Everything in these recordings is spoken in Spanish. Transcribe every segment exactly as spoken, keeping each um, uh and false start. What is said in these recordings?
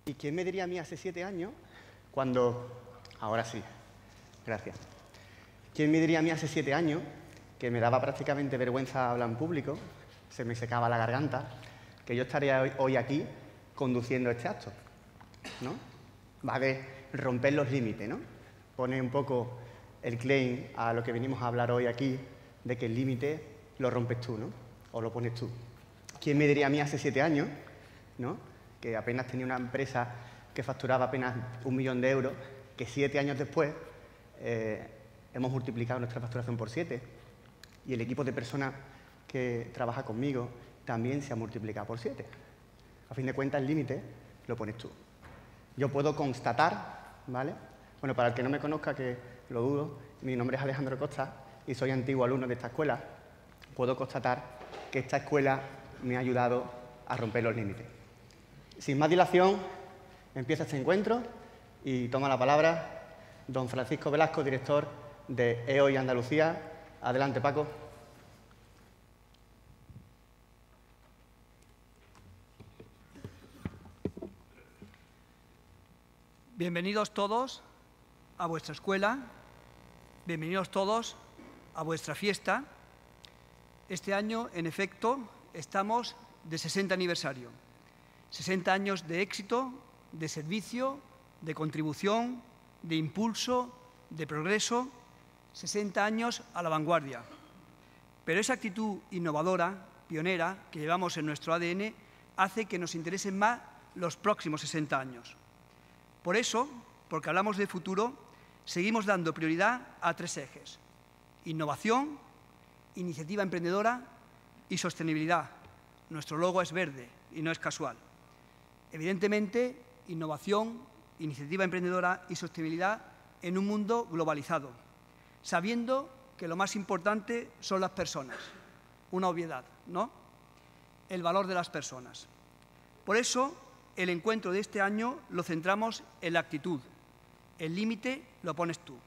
¿Y quién me diría a mí hace siete años cuando... Ahora sí, gracias. ¿Quién me diría a mí hace siete años que me daba prácticamente vergüenza hablar en público, se me secaba la garganta, que yo estaría hoy, hoy aquí conduciendo este acto, ¿no? Va de romper los límites, ¿no? Pone un poco el claim a lo que venimos a hablar hoy aquí, de que el límite lo rompes tú, ¿no? O lo pones tú. ¿Quién me diría a mí hace siete años, ¿no? Que apenas tenía una empresa que facturaba apenas un millón de euros, que siete años después eh, hemos multiplicado nuestra facturación por siete y el equipo de personas que trabaja conmigo también se ha multiplicado por siete. A fin de cuentas, el límite lo pones tú. Yo puedo constatar, ¿vale? Bueno, para el que no me conozca, que lo dudo, mi nombre es Alejandro Costa y soy antiguo alumno de esta escuela. Puedo constatar que esta escuela me ha ayudado a romper los límites. Sin más dilación, empieza este encuentro y toma la palabra don Francisco Velasco, director de E O I Andalucía. Adelante, Paco. Bienvenidos todos a vuestra escuela, bienvenidos todos a vuestra fiesta. Este año, en efecto, estamos de sesenta aniversario. sesenta años de éxito, de servicio, de contribución, de impulso, de progreso, sesenta años a la vanguardia. Pero esa actitud innovadora, pionera, que llevamos en nuestro A D N, hace que nos interesen más los próximos sesenta años. Por eso, porque hablamos de futuro, seguimos dando prioridad a tres ejes: innovación, iniciativa emprendedora y sostenibilidad. Nuestro logo es verde y no es casual. Evidentemente, innovación, iniciativa emprendedora y sostenibilidad en un mundo globalizado, sabiendo que lo más importante son las personas. Una obviedad, ¿no? El valor de las personas. Por eso, el encuentro de este año lo centramos en la actitud. El límite lo pones tú.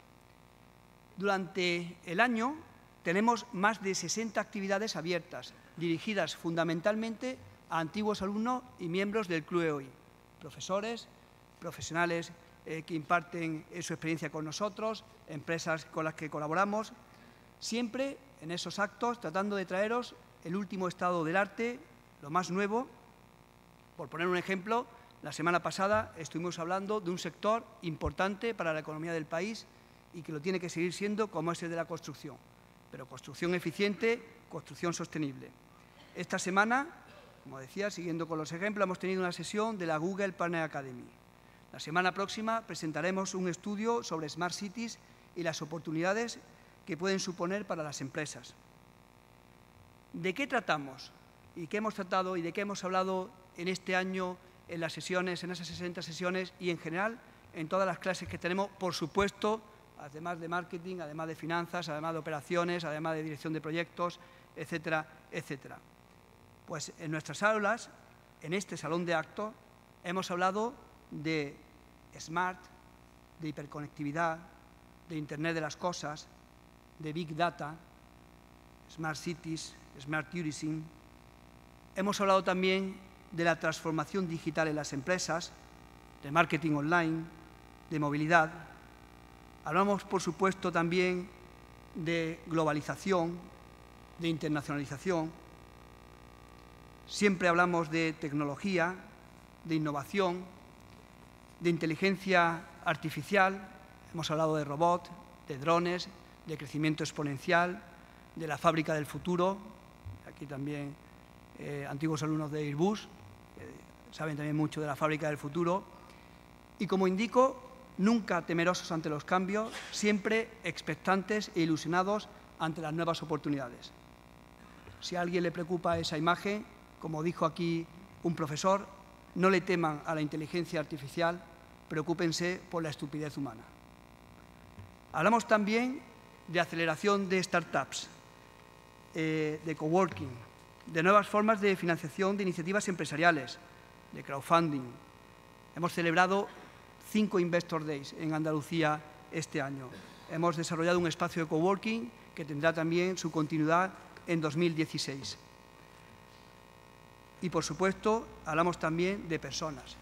Durante el año tenemos más de sesenta actividades abiertas, dirigidas fundamentalmente a antiguos alumnos y miembros del Club E O I, profesores, profesionales eh, que imparten eh, su experiencia con nosotros, empresas con las que colaboramos, siempre en esos actos tratando de traeros el último estado del arte, lo más nuevo. Por poner un ejemplo, la semana pasada estuvimos hablando de un sector importante para la economía del país y que lo tiene que seguir siendo, como es el de la construcción. Pero construcción eficiente, construcción sostenible. Esta semana, como decía, siguiendo con los ejemplos, hemos tenido una sesión de la Google Partner Academy. La semana próxima presentaremos un estudio sobre Smart Cities y las oportunidades que pueden suponer para las empresas. ¿De qué tratamos? ¿Y qué hemos tratado y de qué hemos hablado en este año, en las sesiones, en esas sesenta sesiones y en general en todas las clases que tenemos, por supuesto, además de marketing, además de finanzas, además de operaciones, además de dirección de proyectos, etcétera, etcétera? Pues en nuestras aulas, en este salón de actos, hemos hablado de Smart, de hiperconectividad, de Internet de las cosas, de Big Data, Smart Cities, Smart Tourism. Hemos hablado también de la transformación digital en las empresas, de marketing online, de movilidad. Hablamos, por supuesto, también de globalización, de internacionalización. Siempre hablamos de tecnología, de innovación, de inteligencia artificial. Hemos hablado de robots, de drones, de crecimiento exponencial, de la fábrica del futuro. Aquí también eh, antiguos alumnos de Airbus, que saben también mucho de la fábrica del futuro. Y como indico, nunca temerosos ante los cambios, siempre expectantes e ilusionados ante las nuevas oportunidades. Si a alguien le preocupa esa imagen, como dijo aquí un profesor, no le teman a la inteligencia artificial, preocúpense por la estupidez humana. Hablamos también de aceleración de startups, eh, de coworking, de nuevas formas de financiación de iniciativas empresariales, de crowdfunding. Hemos celebrado cinco Investor Days en Andalucía este año. Hemos desarrollado un espacio de coworking que tendrá también su continuidad en dos mil dieciséis. Y, por supuesto, hablamos también de personas,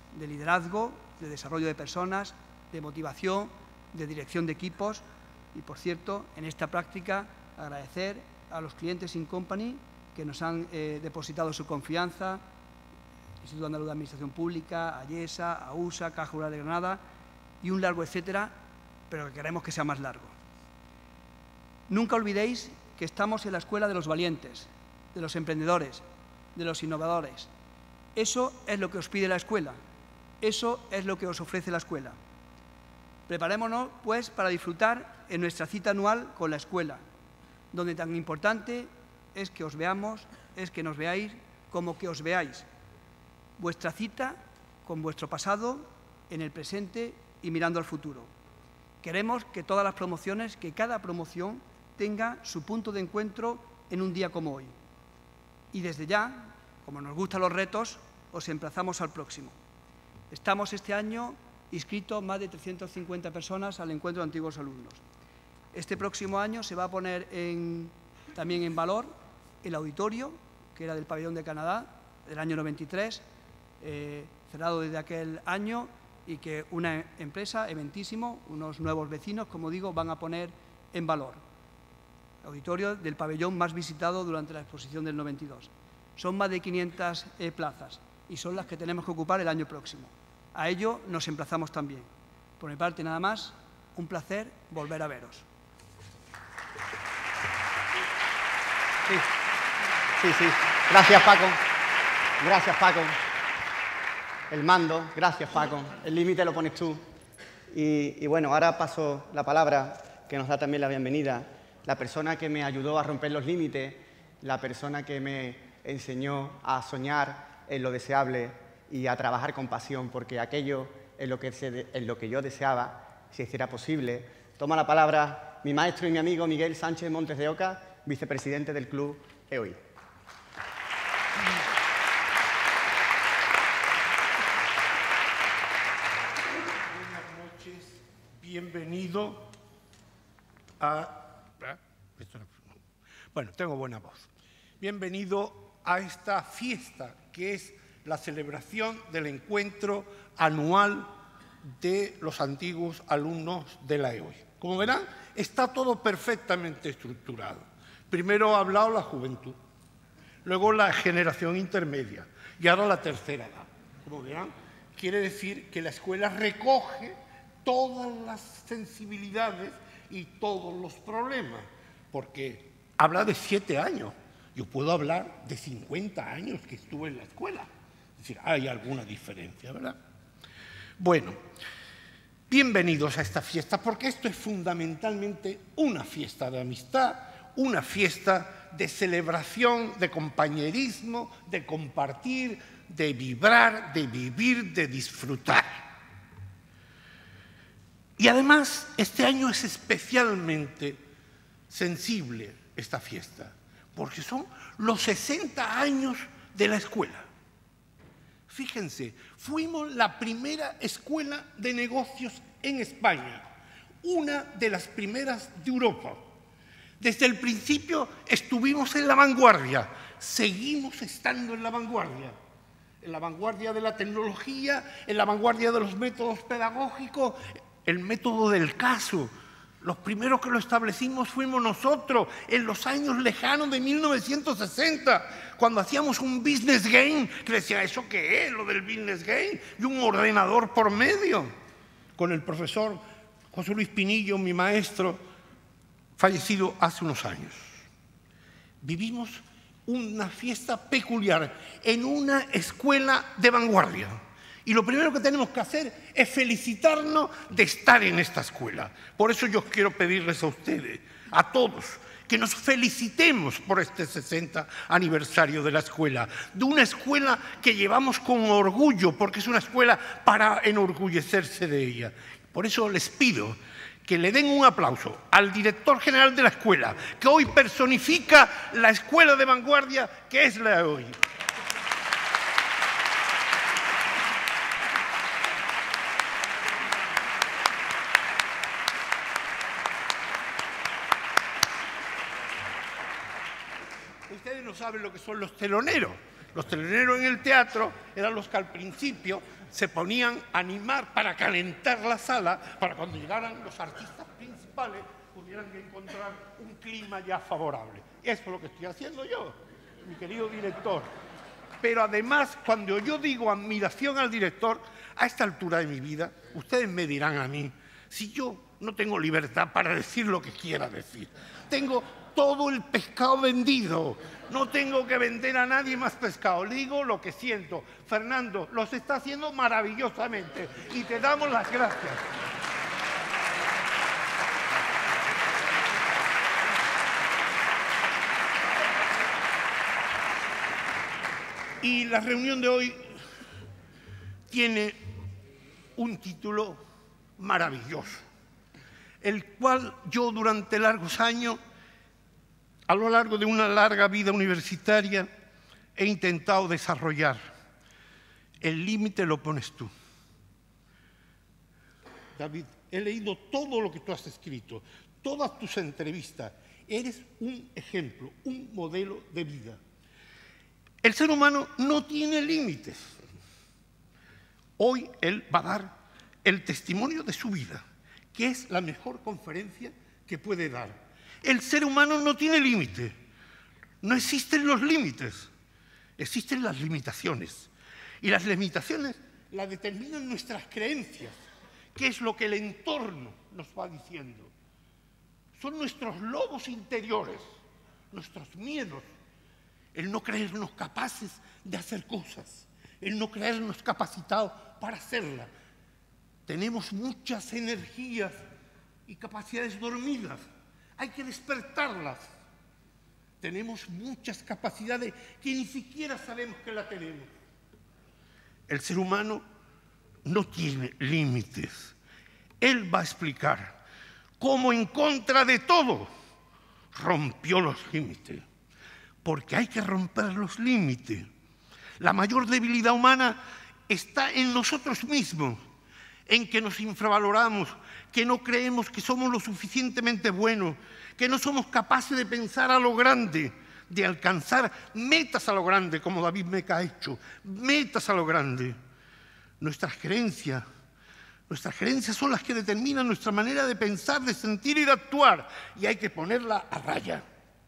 de liderazgo, de desarrollo de personas, de motivación, de dirección de equipos. Y, por cierto, en esta práctica, agradecer a los clientes In Company que nos han eh, depositado su confianza, Instituto Andaluz de Administración Pública, AYESA, AUSA, Caja Rural de Granada y un largo etcétera, pero que queremos que sea más largo. Nunca olvidéis que estamos en la escuela de los valientes, de los emprendedores, de los innovadores. Eso es lo que os pide la escuela, eso es lo que os ofrece la escuela. Preparémonos, pues, para disfrutar en nuestra cita anual con la escuela, donde tan importante es que os veamos, es que nos veáis como que os veáis. Vuestra cita con vuestro pasado, en el presente y mirando al futuro. Queremos que todas las promociones, que cada promoción tenga su punto de encuentro en un día como hoy. Y desde ya, como nos gustan los retos, os emplazamos al próximo. Estamos este año inscritos más de trescientas cincuenta personas al encuentro de antiguos alumnos. Este próximo año se va a poner en, también en valor el auditorio, que era del Pabellón de Canadá, del año noventa y tres, eh, cerrado desde aquel año, y que una empresa, Eventísimo, unos nuevos vecinos, como digo, van a poner en valor. Auditorio del pabellón más visitado durante la exposición del noventa y dos. Son más de quinientas eh, plazas y son las que tenemos que ocupar el año próximo. A ello nos emplazamos también. Por mi parte, nada más, un placer volver a veros. Sí, sí, sí. Gracias, Paco. Gracias, Paco. El mando, gracias, Paco. El límite lo pones tú. Y, y bueno, ahora paso la palabra, que nos da también la bienvenida, la persona que me ayudó a romper los límites, la persona que me enseñó a soñar en lo deseable y a trabajar con pasión, porque aquello en lo que, se, en lo que yo deseaba se hiciera posible. Toma la palabra mi maestro y mi amigo Miguel Sánchez Montes de Oca, vicepresidente del Club E O I. Buenas noches, bienvenido a... Bueno, tengo buena voz. Bienvenido a esta fiesta que es la celebración del encuentro anual de los antiguos alumnos de la E O I. Como verán, está todo perfectamente estructurado. Primero ha hablado la juventud, luego la generación intermedia y ahora la tercera edad. Como verán, quiere decir que la escuela recoge todas las sensibilidades y todos los problemas, porque habla de siete años. Yo puedo hablar de cincuenta años que estuve en la escuela. Es decir, hay alguna diferencia, ¿verdad? Bueno, bienvenidos a esta fiesta, porque esto es fundamentalmente una fiesta de amistad, una fiesta de celebración, de compañerismo, de compartir, de vibrar, de vivir, de disfrutar. Y además, este año es especialmente sensible esta fiesta, porque son los sesenta años de la escuela. Fíjense, fuimos la primera escuela de negocios en España, una de las primeras de Europa. Desde el principio estuvimos en la vanguardia, seguimos estando en la vanguardia, en la vanguardia de la tecnología, en la vanguardia de los métodos pedagógicos, el método del caso. Los primeros que lo establecimos fuimos nosotros en los años lejanos de mil novecientos sesenta, cuando hacíamos un business game, que decía, ¿eso qué es, lo del business game? Y un ordenador por medio, con el profesor José Luis Pinillo, mi maestro, fallecido hace unos años. Vivimos una fiesta peculiar en una escuela de vanguardia. Y lo primero que tenemos que hacer es felicitarnos de estar en esta escuela. Por eso yo quiero pedirles a ustedes, a todos, que nos felicitemos por este sesenta aniversario de la escuela, de una escuela que llevamos con orgullo, porque es una escuela para enorgullecerse de ella. Por eso les pido que le den un aplauso al director general de la escuela, que hoy personifica la escuela de vanguardia que es la E O I. Ustedes no saben lo que son los teloneros. Los teloneros en el teatro eran los que al principio se ponían a animar para calentar la sala, para cuando llegaran los artistas principales pudieran encontrar un clima ya favorable. Eso es lo que estoy haciendo yo, mi querido director. Pero además, cuando yo digo admiración al director, a esta altura de mi vida, ustedes me dirán a mí, si yo no tengo libertad para decir lo que quiera decir, tengo todo el pescado vendido, no tengo que vender a nadie más pescado, le digo lo que siento. Fernando, los está haciendo maravillosamente y te damos las gracias. Y la reunión de hoy tiene un título maravilloso, el cual yo durante largos años, a lo largo de una larga vida universitaria, he intentado desarrollar. El límite lo pones tú. David, he leído todo lo que tú has escrito, todas tus entrevistas. Eres un ejemplo, un modelo de vida. El ser humano no tiene límites. Hoy él va a dar el testimonio de su vida, que es la mejor conferencia que puede dar. El ser humano no tiene límite. No existen los límites, existen las limitaciones. Y las limitaciones las determinan nuestras creencias, que es lo que el entorno nos va diciendo. Son nuestros lobos interiores, nuestros miedos, el no creernos capaces de hacer cosas, el no creernos capacitados para hacerlas. Tenemos muchas energías y capacidades dormidas, hay que despertarlas. Tenemos muchas capacidades que ni siquiera sabemos que las tenemos. El ser humano no tiene límites. Él va a explicar cómo en contra de todo rompió los límites. Porque hay que romper los límites. La mayor debilidad humana está en nosotros mismos, en que nos infravaloramos, que no creemos que somos lo suficientemente buenos, que no somos capaces de pensar a lo grande, de alcanzar metas a lo grande, como David Meca ha hecho, metas a lo grande. Nuestras creencias, nuestras creencias son las que determinan nuestra manera de pensar, de sentir y de actuar, y hay que ponerla a raya.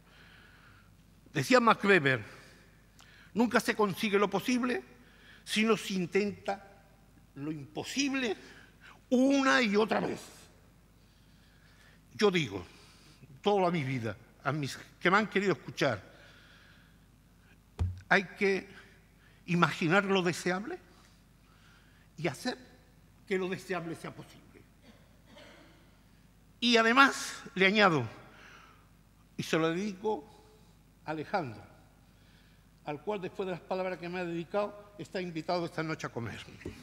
Decía Max Weber, nunca se consigue lo posible, sino se intenta lo imposible una y otra vez. Yo digo, toda mi vida, a mis que me han querido escuchar, hay que imaginar lo deseable y hacer que lo deseable sea posible. Y además le añado, y se lo dedico a Alejandro, al cual después de las palabras que me ha dedicado, está invitado esta noche a comer.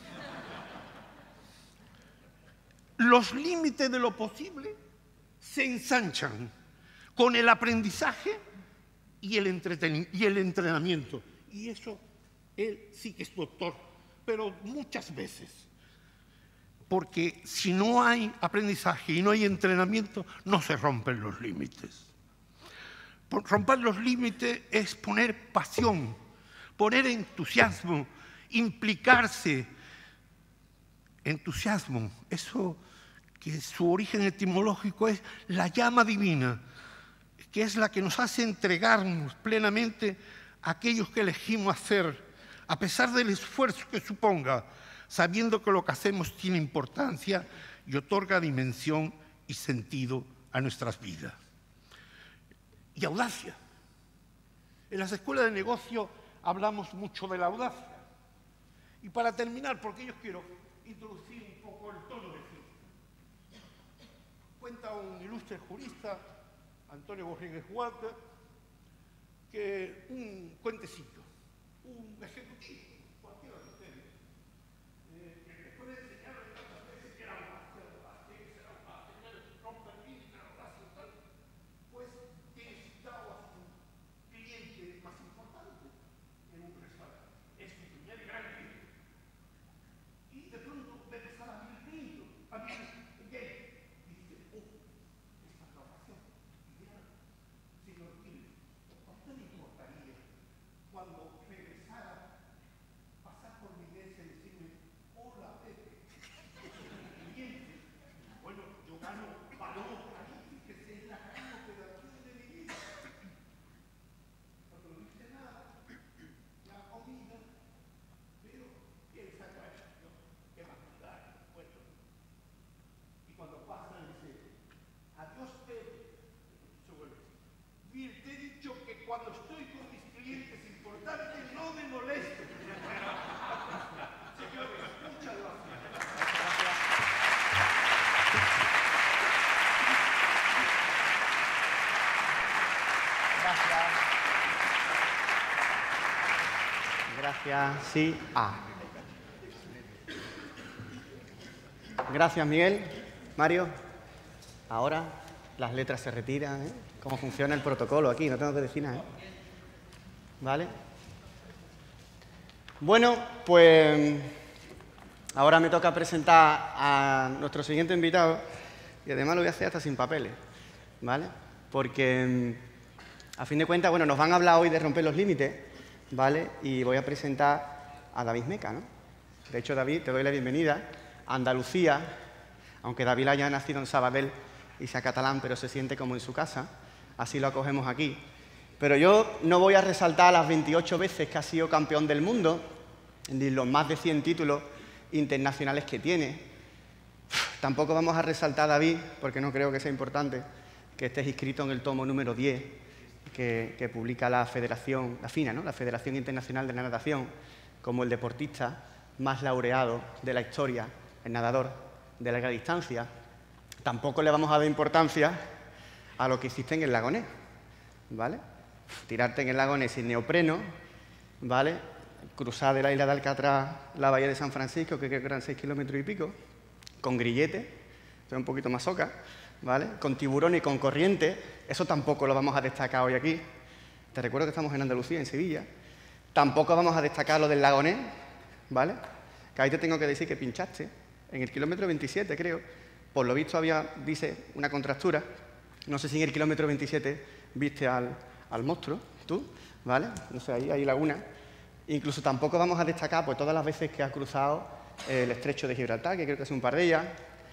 Los límites de lo posible se ensanchan con el aprendizaje y el, y el entrenamiento. Y eso, él sí que es doctor, pero muchas veces. Porque si no hay aprendizaje y no hay entrenamiento, no se rompen los límites. Romper los límites es poner pasión, poner entusiasmo, implicarse. Entusiasmo, eso que su origen etimológico es la llama divina, que es la que nos hace entregarnos plenamente a aquellos que elegimos hacer, a pesar del esfuerzo que suponga, sabiendo que lo que hacemos tiene importancia y otorga dimensión y sentido a nuestras vidas. Y audacia. En las escuelas de negocio hablamos mucho de la audacia. Y para terminar, porque yo quiero introducir un poco el tono de fiesta. Cuenta un ilustre jurista, Antonio Borrigues Walker, que un cuentecillo, un ejecutivo, cualquiera de ustedes, eh, que después de enseñarle tantas veces que era audaz, que era audaz, que era audaz, que era romper el que era audaz y tal, pues tiene citado a su cliente más importante en un restaurante. Es su primer gran cliente. Y de pronto ve pasar a Bill Clinton, a Bill Gates, y dice, oh, esta es la ocasión. Y ya, señor Clinton, ¿a usted le importaría cuando regresara Gracias, sí, A. Gracias, Miguel. Mario, ahora las letras se retiran, ¿eh? ¿Cómo funciona el protocolo aquí? No tengo que decir nada, ¿eh? ¿Vale? Bueno, pues ahora me toca presentar a nuestro siguiente invitado, y además lo voy a hacer hasta sin papeles, ¿vale? Porque, a fin de cuentas, bueno, nos van a hablar hoy de romper los límites, ¿vale? Y voy a presentar a David Meca, ¿no? De hecho, David, te doy la bienvenida a Andalucía, aunque David haya nacido en Sabadell y sea catalán, pero se siente como en su casa, así lo acogemos aquí. Pero yo no voy a resaltar las veintiocho veces que ha sido campeón del mundo, ni los más de cien títulos internacionales que tiene. Tampoco vamos a resaltar a David, porque no creo que sea importante, que estés inscrito en el tomo número diez, que, que publica la Federación, la FINA, ¿no? La Federación Internacional de la Natación, como el deportista más laureado de la historia, el nadador de larga distancia. Tampoco le vamos a dar importancia a lo que hiciste en el lago Ness, ¿vale? Tirarte en el lago Ness sin neopreno, ¿vale? Cruzar de la isla de Alcatraz la bahía de San Francisco, que creo que eran seis kilómetros y pico, con grillete, o sea, un poquito más soca, ¿vale? Con tiburón y con corriente. Eso tampoco lo vamos a destacar hoy aquí. Te recuerdo que estamos en Andalucía, en Sevilla. Tampoco vamos a destacar lo del lago Ness, ¿vale? Que ahí te tengo que decir que pinchaste en el kilómetro veintisiete, creo. Por lo visto había, dice, una contractura. No sé si en el kilómetro veintisiete viste al, al monstruo, tú, ¿vale? No sé, ahí hay laguna. Incluso tampoco vamos a destacar pues, todas las veces que has cruzado el estrecho de Gibraltar, que creo que es un par de ellas.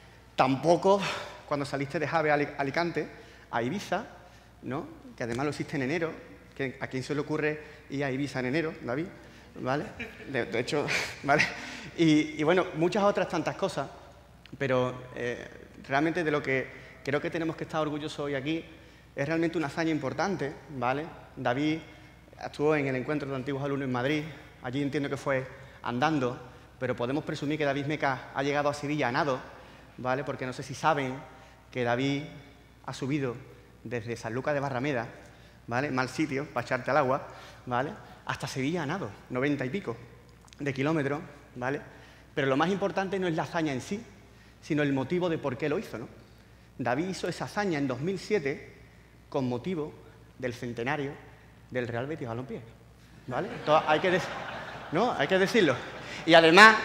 Tampoco cuando saliste de Jave a Alicante, a Ibiza, ¿no? Que además lo hiciste en enero. Que ¿a quién se le ocurre ir a Ibiza en enero, David? ¿Vale? De, de hecho, ¿vale? Y, y bueno, muchas otras tantas cosas, pero eh, realmente de lo que creo que tenemos que estar orgullosos hoy aquí es realmente una hazaña importante, ¿vale? David actuó en el encuentro de antiguos alumnos en Madrid, allí entiendo que fue andando, pero podemos presumir que David Meca ha llegado a Sevilla a nado, ¿vale? Porque no sé si saben que David ha subido desde Sanlúcar de Barrameda, ¿vale? Mal sitio para echarte al agua, ¿vale? Hasta Sevilla a nado, noventa y pico de kilómetros, ¿vale? Pero lo más importante no es la hazaña en sí, sino el motivo de por qué lo hizo, ¿no? David hizo esa hazaña en dos mil siete con motivo del centenario del Real Betis Balompié, ¿vale? Entonces, hay que, ¿no? hay que decirlo. Y además,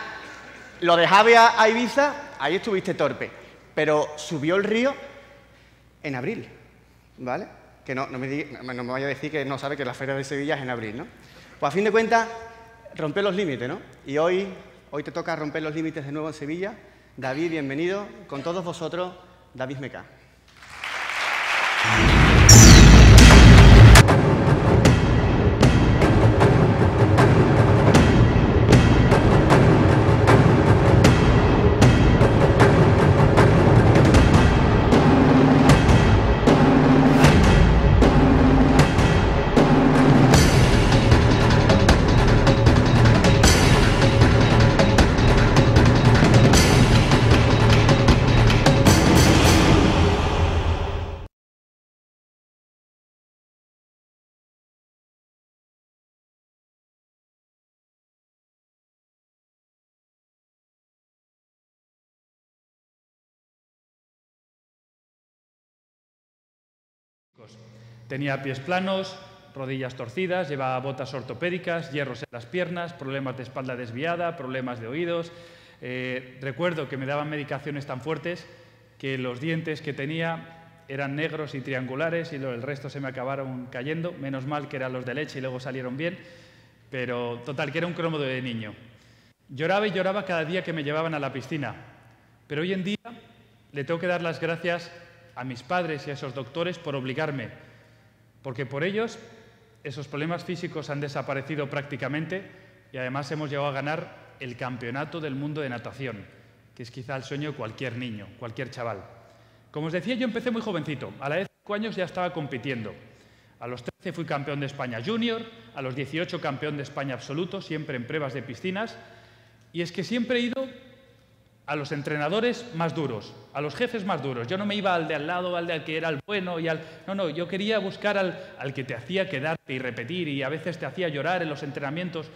lo de Jave a Ibiza, ahí estuviste torpe, pero subió el río en abril, ¿vale? Que no, no, me diga, no me vaya a decir que no sabe que la Feria de Sevilla es en abril, ¿no? Pues a fin de cuentas, romper los límites, ¿no? Y hoy, hoy te toca romper los límites de nuevo en Sevilla. David, bienvenido. Con todos vosotros, David Meca. Tenía pies planos, rodillas torcidas, llevaba botas ortopédicas, hierros en las piernas, problemas de espalda desviada, problemas de oídos. Eh, recuerdo que me daban medicaciones tan fuertes que los dientes que tenía eran negros y triangulares y lo, el resto se me acabaron cayendo. Menos mal que eran los de leche y luego salieron bien, pero total, que era un cromo de niño. Lloraba y lloraba cada día que me llevaban a la piscina, pero hoy en día le tengo que dar las gracias a mis padres y a esos doctores por obligarme, porque por ellos esos problemas físicos han desaparecido prácticamente y además hemos llegado a ganar el campeonato del mundo de natación, que es quizá el sueño de cualquier niño, cualquier chaval. Como os decía, yo empecé muy jovencito, a la edad de cinco años ya estaba compitiendo. A los trece fui campeón de España junior, a los dieciocho campeón de España absoluto, siempre en pruebas de piscinas, y es que siempre he ido a los entrenadores más duros, a los jefes más duros. Yo no me iba al de al lado, al de al que era el bueno y al... No, no, yo quería buscar al, al que te hacía quedarte y repetir y a veces te hacía llorar en los entrenamientos.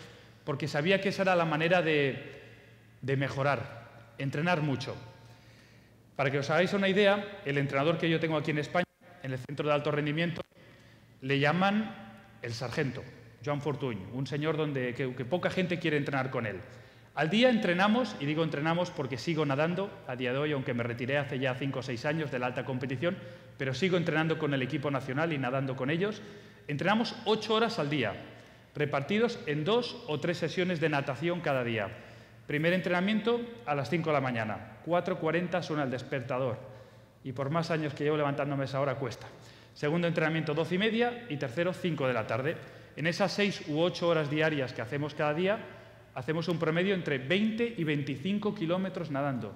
porque sabía que esa era la manera de, de mejorar, entrenar mucho. Para que os hagáis una idea, el entrenador que yo tengo aquí en España, en el Centro de Alto Rendimiento, le llaman el sargento, Joan Fortuny, un señor donde, que, que poca gente quiere entrenar con él. Al día entrenamos, y digo entrenamos porque sigo nadando a día de hoy, aunque me retiré hace ya cinco o seis años de la alta competición, pero sigo entrenando con el equipo nacional y nadando con ellos. Entrenamos ocho horas al día, repartidos en dos o tres sesiones de natación cada día. Primer entrenamiento a las cinco de la mañana, cuatro cuarenta suena el despertador, y por más años que llevo levantándome esa hora cuesta. Segundo entrenamiento doce y media y tercero cinco de la tarde. En esas seis u ocho horas diarias que hacemos cada día, hacemos un promedio entre veinte y veinticinco kilómetros nadando.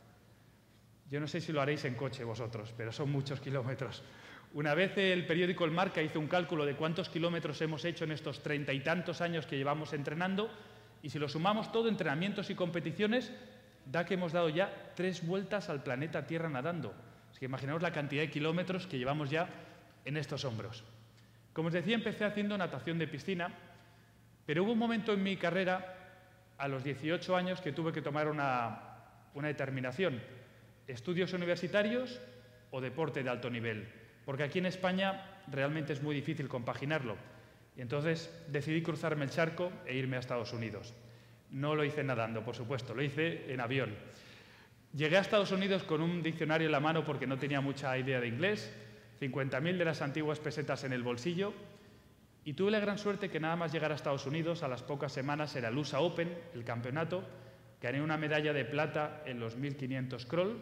Yo no sé si lo haréis en coche vosotros, pero son muchos kilómetros. Una vez el periódico El Marca hizo un cálculo de cuántos kilómetros hemos hecho en estos treinta y tantos años que llevamos entrenando, y si lo sumamos todo, entrenamientos y competiciones, da que hemos dado ya tres vueltas al planeta Tierra nadando. Así que imaginaos la cantidad de kilómetros que llevamos ya en estos hombros. Como os decía, empecé haciendo natación de piscina, pero hubo un momento en mi carrera, a los dieciocho años, que tuve que tomar una, una determinación: estudios universitarios o deporte de alto nivel, porque aquí en España realmente es muy difícil compaginarlo. Y entonces decidí cruzarme el charco e irme a Estados Unidos. No lo hice nadando, por supuesto, lo hice en avión. Llegué a Estados Unidos con un diccionario en la mano porque no tenía mucha idea de inglés, cincuenta mil de las antiguas pesetas en el bolsillo, y tuve la gran suerte que nada más llegar a Estados Unidos, a las pocas semanas era el U S A Open, el campeonato, gané una medalla de plata en los mil quinientos crawl,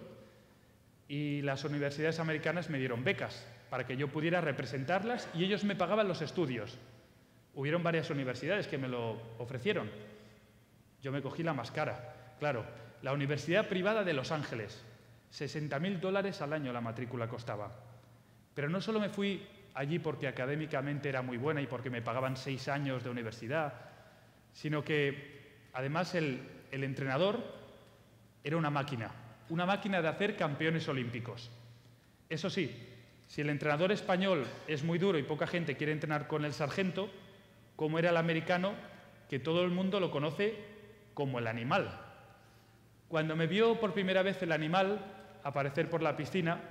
y las universidades americanas me dieron becas para que yo pudiera representarlas y ellos me pagaban los estudios. Hubieron varias universidades que me lo ofrecieron. Yo me cogí la más cara. Claro, la Universidad Privada de Los Ángeles, sesenta mil dólares al año la matrícula costaba. Pero no solo me fui allí porque académicamente era muy buena y porque me pagaban seis años de universidad, sino que además el, el entrenador era una máquina, una máquina de hacer campeones olímpicos. Eso sí, si el entrenador español es muy duro y poca gente quiere entrenar con el sargento, ¿cómo era el americano, que todo el mundo lo conoce como el animal? Cuando me vio por primera vez el animal aparecer por la piscina,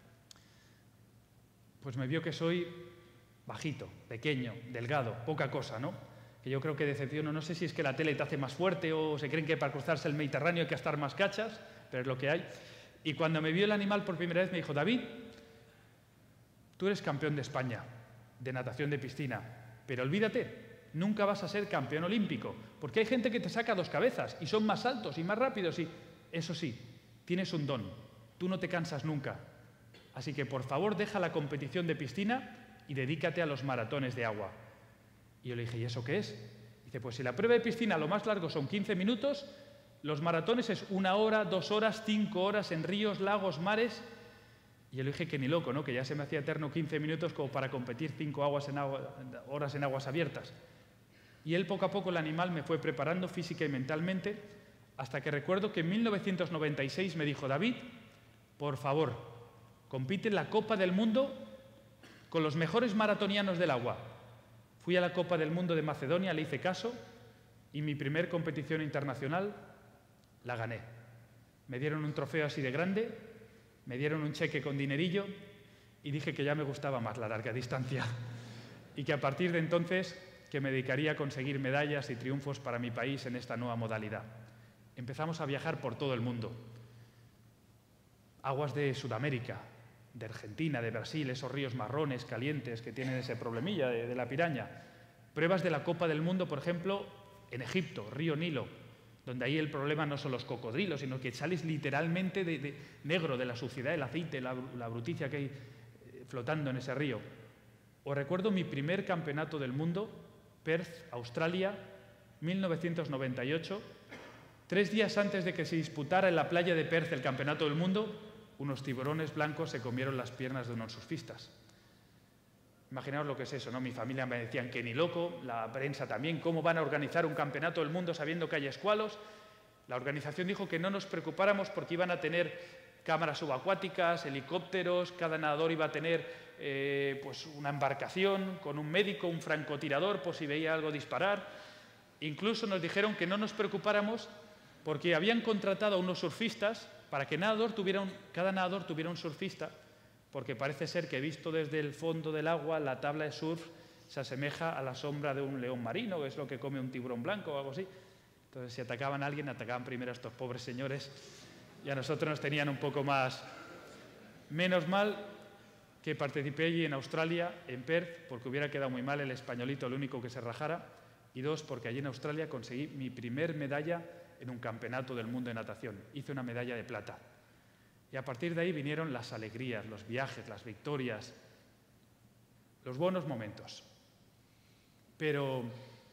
pues me vio que soy bajito, pequeño, delgado, poca cosa, ¿no? Que yo creo que decepciono. No sé si es que la tele te hace más fuerte o se creen que para cruzarse el Mediterráneo hay que estar más cachas, pero es lo que hay. Y cuando me vio el animal por primera vez me dijo: David, tú eres campeón de España de natación de piscina, pero olvídate, nunca vas a ser campeón olímpico, porque hay gente que te saca dos cabezas y son más altos y más rápidos y, eso sí, tienes un don, tú no te cansas nunca. Así que, por favor, deja la competición de piscina y dedícate a los maratones de agua. Y yo le dije: ¿y eso qué es? Dice: pues si la prueba de piscina lo más largo son quince minutos, los maratones es una hora, dos horas, cinco horas en ríos, lagos, mares. Y yo le dije que ni loco, ¿no? Que ya se me hacía eterno quince minutos como para competir cinco aguas en agua, horas en aguas abiertas. Y él, poco a poco, el animal me fue preparando física y mentalmente, hasta que recuerdo que en mil novecientos noventa y seis me dijo: David, por favor, compite en la Copa del Mundo con los mejores maratonianos del agua. Fui a la Copa del Mundo de Macedonia, le hice caso, y mi primer competición internacional la gané. Me dieron un trofeo así de grande, me dieron un cheque con dinerillo y dije que ya me gustaba más la larga distancia y que a partir de entonces que me dedicaría a conseguir medallas y triunfos para mi país en esta nueva modalidad. Empezamos a viajar por todo el mundo. Aguas de Sudamérica, de Argentina, de Brasil, esos ríos marrones, calientes que tienen ese problemilla de, de la piraña. Pruebas de la Copa del Mundo, por ejemplo, en Egipto, río Nilo, donde ahí el problema no son los cocodrilos, sino que sales literalmente de, de negro de la suciedad, el aceite, la, la bruticia que hay eh, flotando en ese río. Os recuerdo mi primer campeonato del mundo, Perth, Australia, mil novecientos noventa y ocho. Tres días antes de que se disputara en la playa de Perth el campeonato del mundo, unos tiburones blancos se comieron las piernas de unos surfistas. Imaginaos lo que es eso, ¿no? Mi familia me decían que ni loco, la prensa también, ¿cómo van a organizar un campeonato del mundo sabiendo que hay escualos? La organización dijo que no nos preocupáramos porque iban a tener cámaras subacuáticas, helicópteros, cada nadador iba a tener eh, pues una embarcación con un médico, un francotirador, por si veía algo disparar. Incluso nos dijeron que no nos preocupáramos porque habían contratado a unos surfistas para que nadador tuviera un, cada nadador tuviera un surfista, porque parece ser que visto desde el fondo del agua, la tabla de surf se asemeja a la sombra de un león marino, que es lo que come un tiburón blanco o algo así. Entonces, si atacaban a alguien, atacaban primero a estos pobres señores y a nosotros nos tenían un poco más. Menos mal que participé allí en Australia, en Perth, porque hubiera quedado muy mal el españolito, el único que se rajara, y dos, porque allí en Australia conseguí mi primer medalla en un campeonato del mundo de natación. Hice una medalla de plata. Y a partir de ahí vinieron las alegrías, los viajes, las victorias, los buenos momentos. Pero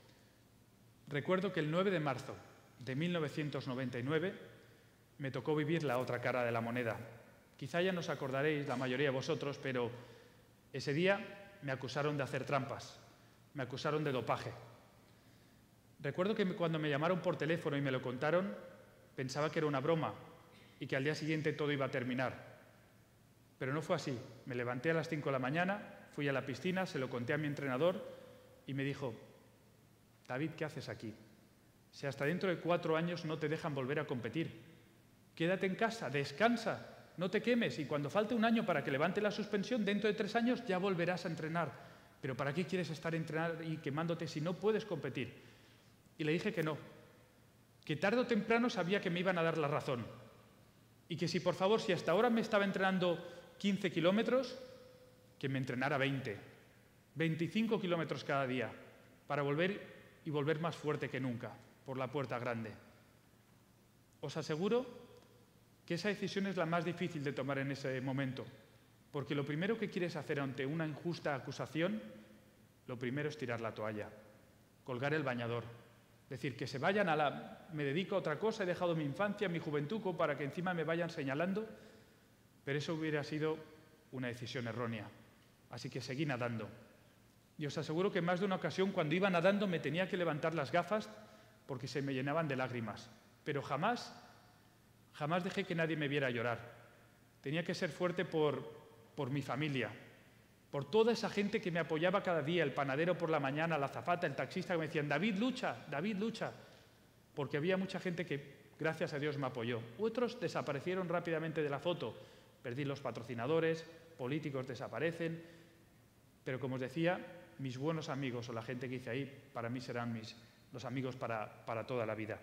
recuerdo que el nueve de marzo de mil novecientos noventa y nueve me tocó vivir la otra cara de la moneda. Quizá ya no os acordaréis, la mayoría de vosotros, pero ese día me acusaron de hacer trampas, me acusaron de dopaje. Recuerdo que cuando me llamaron por teléfono y me lo contaron, pensaba que era una broma y que al día siguiente todo iba a terminar. Pero no fue así. Me levanté a las cinco de la mañana, fui a la piscina, se lo conté a mi entrenador y me dijo: David, ¿qué haces aquí? Si hasta dentro de cuatro años no te dejan volver a competir, quédate en casa, descansa, no te quemes y cuando falte un año para que levante la suspensión, dentro de tres años ya volverás a entrenar. Pero ¿para qué quieres estar entrenando y quemándote si no puedes competir? Y le dije que no, que tarde o temprano sabía que me iban a dar la razón y que si por favor, si hasta ahora me estaba entrenando quince kilómetros, que me entrenara veinte, veinticinco kilómetros cada día para volver y volver más fuerte que nunca por la puerta grande. Os aseguro que esa decisión es la más difícil de tomar en ese momento, porque lo primero que quieres hacer ante una injusta acusación, lo primero es tirar la toalla, colgar el bañador, decir que se vayan a la... me dedico a otra cosa, he dejado mi infancia, mi juventud para que encima me vayan señalando, pero eso hubiera sido una decisión errónea. Así que seguí nadando. Y os aseguro que en más de una ocasión cuando iba nadando me tenía que levantar las gafas porque se me llenaban de lágrimas, pero jamás, jamás dejé que nadie me viera llorar. Tenía que ser fuerte por, por mi familia, por toda esa gente que me apoyaba cada día, el panadero por la mañana, la azafata, el taxista, que me decían: David, lucha, David, lucha, porque había mucha gente que, gracias a Dios, me apoyó. Otros desaparecieron rápidamente de la foto, perdí los patrocinadores, políticos desaparecen, pero como os decía, mis buenos amigos o la gente que hice ahí, para mí serán mis, los amigos para, para toda la vida.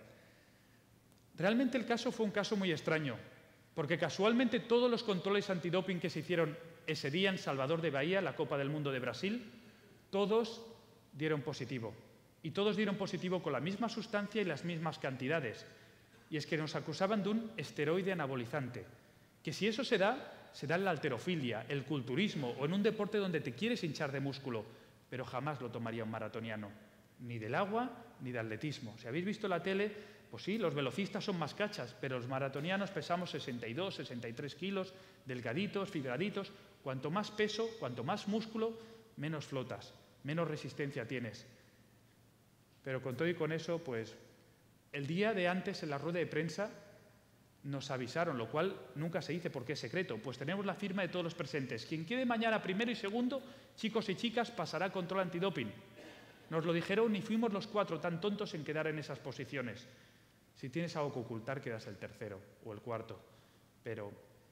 Realmente el caso fue un caso muy extraño, porque casualmente todos los controles antidoping que se hicieron ese día en Salvador de Bahía, la Copa del Mundo de Brasil, todos dieron positivo. Y todos dieron positivo con la misma sustancia y las mismas cantidades. Y es que nos acusaban de un esteroide anabolizante, que si eso se da, se da en la halterofilia, el culturismo o en un deporte donde te quieres hinchar de músculo, pero jamás lo tomaría un maratoniano, ni del agua ni de atletismo. Si habéis visto la tele, pues sí, los velocistas son más cachas, pero los maratonianos pesamos sesenta y dos, sesenta y tres kilos, delgaditos, fibraditos. Cuanto más peso, cuanto más músculo, menos flotas, menos resistencia tienes. Pero con todo y con eso, pues, el día de antes en la rueda de prensa nos avisaron, lo cual nunca se dice porque es secreto, pues tenemos la firma de todos los presentes. Quien quede mañana primero y segundo, chicos y chicas, pasará control antidoping. Nos lo dijeron y fuimos los cuatro tan tontos en quedar en esas posiciones. Si tienes algo que ocultar, quedas el tercero o el cuarto. Pero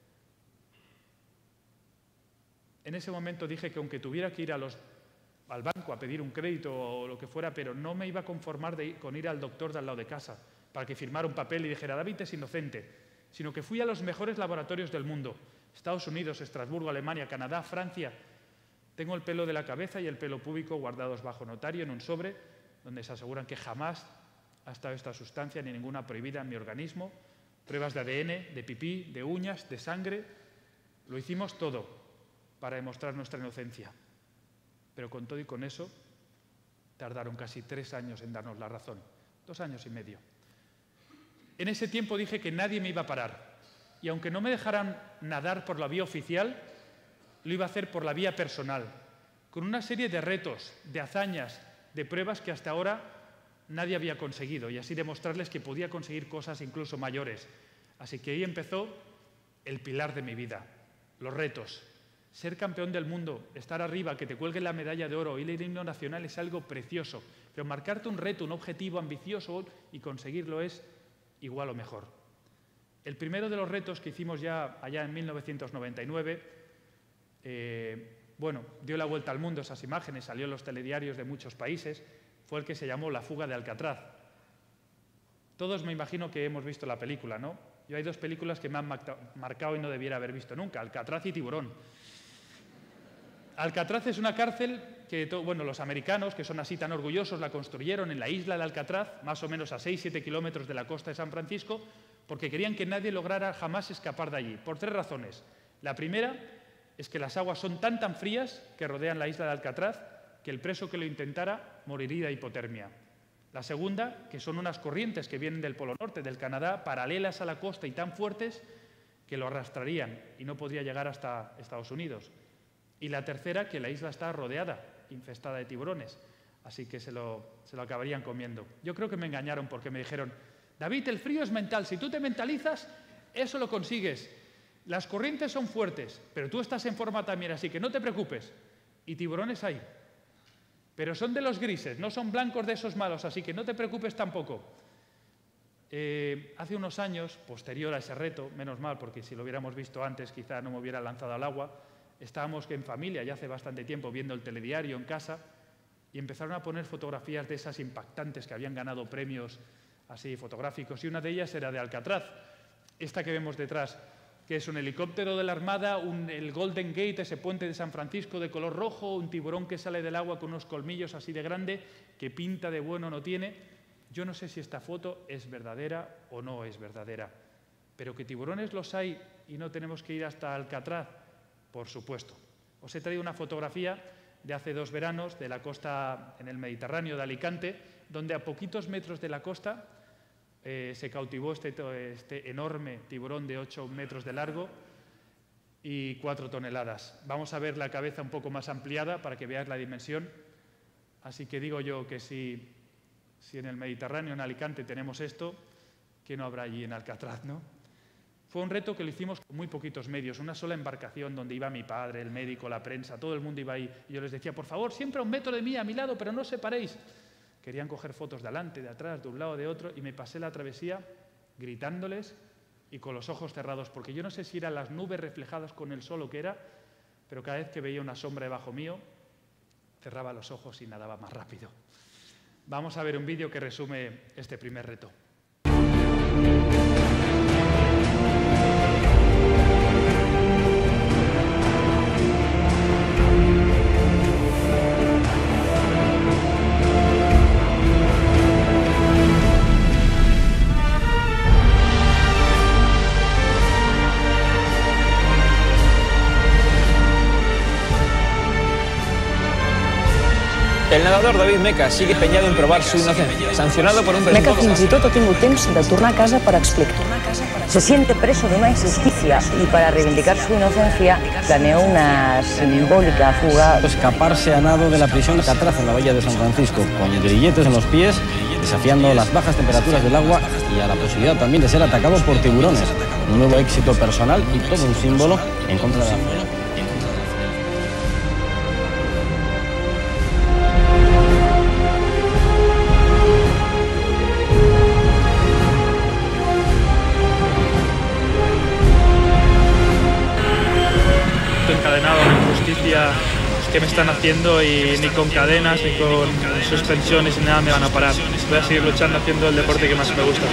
en ese momento dije que aunque tuviera que ir a los, al banco a pedir un crédito o lo que fuera, pero no me iba a conformar de ir, con ir al doctor de al lado de casa para que firmara un papel y dijera: David es inocente, sino que fui a los mejores laboratorios del mundo, Estados Unidos, Estrasburgo, Alemania, Canadá, Francia. Tengo el pelo de la cabeza y el pelo púbico guardados bajo notario en un sobre donde se aseguran que jamás ha estado esta sustancia ni ninguna prohibida en mi organismo. Pruebas de A D N, de pipí, de uñas, de sangre. Lo hicimos todo para demostrar nuestra inocencia. Pero con todo y con eso, tardaron casi tres años en darnos la razón. Dos años y medio. En ese tiempo dije que nadie me iba a parar. Y aunque no me dejaran nadar por la vía oficial, lo iba a hacer por la vía personal, con una serie de retos, de hazañas, de pruebas que hasta ahora nadie había conseguido, y así demostrarles que podía conseguir cosas incluso mayores. Así que ahí empezó el pilar de mi vida, los retos. Ser campeón del mundo, estar arriba, que te cuelguen la medalla de oro y el himno nacional es algo precioso, pero marcarte un reto, un objetivo ambicioso y conseguirlo es igual o mejor. El primero de los retos que hicimos ya allá en mil novecientos noventa y nueve, eh, bueno, dio la vuelta al mundo esas imágenes, salió en los telediarios de muchos países, fue el que se llamó La fuga de Alcatraz. Todos me imagino que hemos visto la película, ¿no? Yo hay dos películas que me han marcado y no debiera haber visto nunca, Alcatraz y Tiburón. Alcatraz es una cárcel que, bueno, los americanos, que son así tan orgullosos, la construyeron en la isla de Alcatraz, más o menos a seis a siete kilómetros de la costa de San Francisco, porque querían que nadie lograra jamás escapar de allí, por tres razones. La primera es que las aguas son tan tan frías que rodean la isla de Alcatraz que el preso que lo intentara moriría de hipotermia. La segunda, que son unas corrientes que vienen del Polo Norte, del Canadá, paralelas a la costa y tan fuertes que lo arrastrarían y no podría llegar hasta Estados Unidos. Y la tercera, que la isla está rodeada, infestada de tiburones, así que se lo, se lo acabarían comiendo. Yo creo que me engañaron porque me dijeron: David, el frío es mental, si tú te mentalizas, eso lo consigues. Las corrientes son fuertes, pero tú estás en forma también, así que no te preocupes. Y tiburones hay. Pero son de los grises, no son blancos de esos malos, así que no te preocupes tampoco. Eh, hace unos años, posterior a ese reto, menos mal, porque si lo hubiéramos visto antes quizá no me hubiera lanzado al agua, estábamos en familia ya hace bastante tiempo viendo el telediario en casa y empezaron a poner fotografías de esas impactantes que habían ganado premios así fotográficos, y una de ellas era de Alcatraz, esta que vemos detrás, que es un helicóptero de la Armada, un, el Golden Gate, ese puente de San Francisco de color rojo, un tiburón que sale del agua con unos colmillos así de grande, que pinta de bueno no tiene. Yo no sé si esta foto es verdadera o no es verdadera, pero que tiburones los hay y no tenemos que ir hasta Alcatraz, por supuesto. Os he traído una fotografía de hace dos veranos de la costa en el Mediterráneo de Alicante, donde a poquitos metros de la costa eh, se cautivó este, este enorme tiburón de ocho metros de largo y cuatro toneladas. Vamos a ver la cabeza un poco más ampliada para que veáis la dimensión. Así que digo yo que si, si en el Mediterráneo, en Alicante, tenemos esto, ¿qué no habrá allí en Alcatraz, no? Fue un reto que lo hicimos con muy poquitos medios, una sola embarcación donde iba mi padre, el médico, la prensa, todo el mundo iba ahí. Y yo les decía, por favor, siempre a un metro de mí, a mi lado, pero no os separéis. Querían coger fotos de adelante, de atrás, de un lado, de otro, y me pasé la travesía gritándoles y con los ojos cerrados, porque yo no sé si eran las nubes reflejadas con el sol o qué era, pero cada vez que veía una sombra debajo mío, cerraba los ojos y nadaba más rápido. Vamos a ver un vídeo que resume este primer reto. El nadador David Meca sigue empeñado en probar su inocencia, sancionado por un Meca fins i tot ha tingut temps de tornar a casa para explicar. Se siente preso de una injusticia y para reivindicar su inocencia planeó una simbólica fuga. Escaparse a nado de la prisión de Alcatraz en la bahía de San Francisco, con grilletes en los pies, desafiando las bajas temperaturas del agua y a la posibilidad también de ser atacado por tiburones. Un nuevo éxito personal y todo un símbolo en contra de la muerte. Encadenado a la injusticia que me están haciendo y ni con cadenas, ni con suspensiones, ni nada me van a parar. Voy a seguir luchando haciendo el deporte que más me gusta.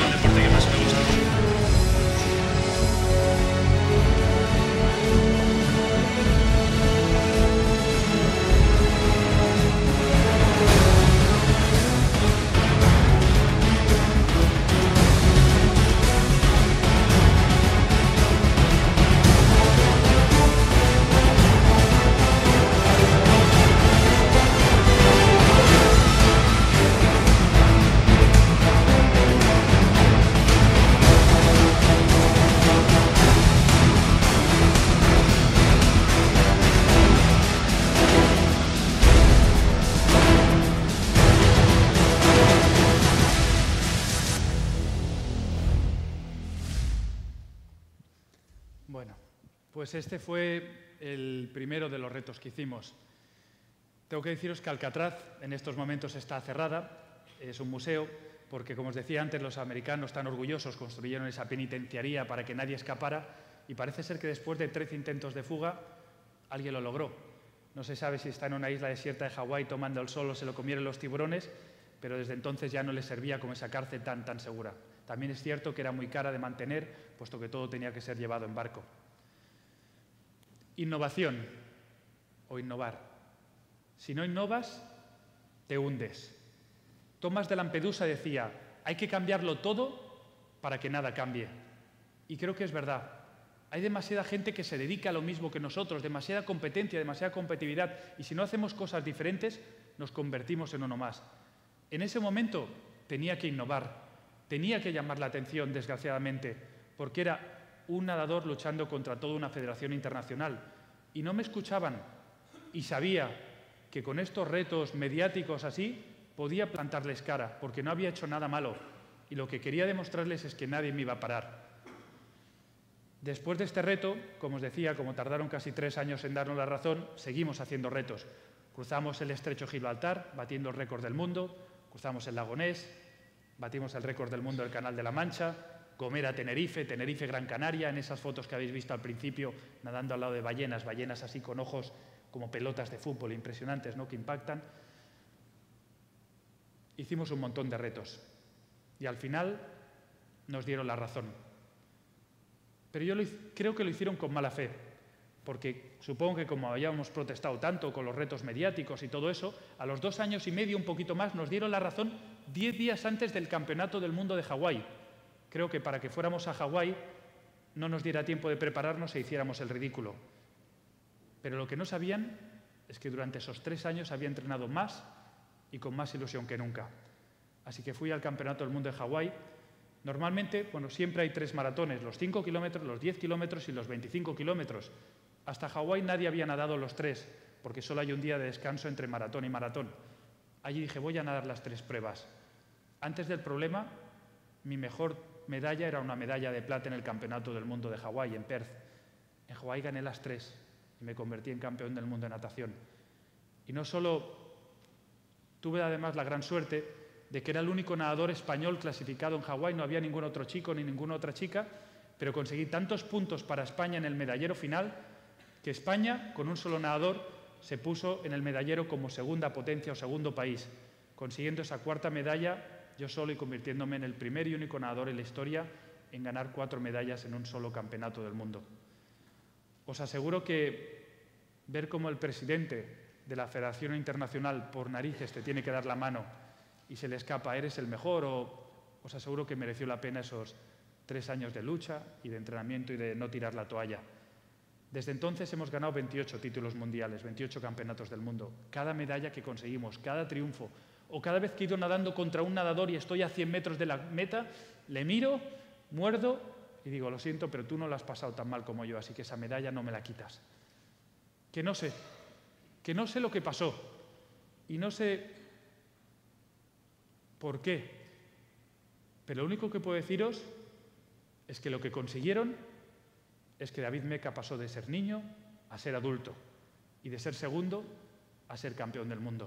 Bueno, pues este fue el primero de los retos que hicimos. Tengo que deciros que Alcatraz en estos momentos está cerrada, es un museo, porque como os decía antes, los americanos tan orgullosos construyeron esa penitenciaría para que nadie escapara y parece ser que después de trece intentos de fuga, alguien lo logró. No se sabe si está en una isla desierta de Hawái tomando el sol o se lo comieron los tiburones, pero desde entonces ya no les servía como esa cárcel tan, tan segura. También es cierto que era muy cara de mantener, puesto que todo tenía que ser llevado en barco. Innovación o innovar. Si no innovas, te hundes. Tomás de Lampedusa decía, hay que cambiarlo todo para que nada cambie. Y creo que es verdad. Hay demasiada gente que se dedica a lo mismo que nosotros, demasiada competencia, demasiada competitividad, y si no hacemos cosas diferentes, nos convertimos en uno más. En ese momento tenía que innovar, tenía que llamar la atención, desgraciadamente, porque era un nadador luchando contra toda una federación internacional. Y no me escuchaban, y sabía que con estos retos mediáticos así podía plantarles cara, porque no había hecho nada malo, y lo que quería demostrarles es que nadie me iba a parar. Después de este reto, como os decía, como tardaron casi tres años en darnos la razón, seguimos haciendo retos. Cruzamos el estrecho Gibraltar, batiendo el récord del mundo, cruzamos el lago Ness, batimos el récord del mundo del Canal de la Mancha, Gomera, Tenerife, Tenerife, Gran Canaria, en esas fotos que habéis visto al principio, nadando al lado de ballenas, ballenas así con ojos como pelotas de fútbol, impresionantes, ¿no?, que impactan. Hicimos un montón de retos y al final nos dieron la razón. Pero yo lo, creo que lo hicieron con mala fe, porque supongo que como habíamos protestado tanto con los retos mediáticos y todo eso, a los dos años y medio, un poquito más, nos dieron la razón diez días antes del Campeonato del Mundo de Hawái. Creo que para que fuéramos a Hawái no nos diera tiempo de prepararnos e hiciéramos el ridículo. Pero lo que no sabían es que durante esos tres años había entrenado más y con más ilusión que nunca. Así que fui al Campeonato del Mundo de Hawái. Normalmente, bueno, siempre hay tres maratones, los cinco kilómetros, los diez kilómetros y los veinticinco kilómetros. Hasta Hawái nadie había nadado los tres, porque solo hay un día de descanso entre maratón y maratón. Allí dije, voy a nadar las tres pruebas. Antes del problema, mi mejor medalla era una medalla de plata en el Campeonato del Mundo de Hawái, en Perth. En Hawái gané las tres y me convertí en campeón del mundo de natación. Y no solo tuve además la gran suerte de que era el único nadador español clasificado en Hawái, no había ningún otro chico ni ninguna otra chica, pero conseguí tantos puntos para España en el medallero final que España, con un solo nadador, se puso en el medallero como segunda potencia o segundo país, consiguiendo esa cuarta medalla yo solo y convirtiéndome en el primer y único nadador en la historia en ganar cuatro medallas en un solo campeonato del mundo. Os aseguro que ver cómo el presidente de la Federación Internacional por narices te tiene que dar la mano y se le escapa, eres el mejor, o os aseguro que mereció la pena esos tres años de lucha y de entrenamiento y de no tirar la toalla. Desde entonces hemos ganado veintiocho títulos mundiales, veintiocho campeonatos del mundo. Cada medalla que conseguimos, cada triunfo, o cada vez que he ido nadando contra un nadador y estoy a cien metros de la meta, le miro, muerdo y digo, lo siento, pero tú no lo has pasado tan mal como yo, así que esa medalla no me la quitas. Que no sé, que no sé lo que pasó y no sé por qué, pero lo único que puedo deciros es que lo que consiguieron es que David Meca pasó de ser niño a ser adulto y de ser segundo a ser campeón del mundo.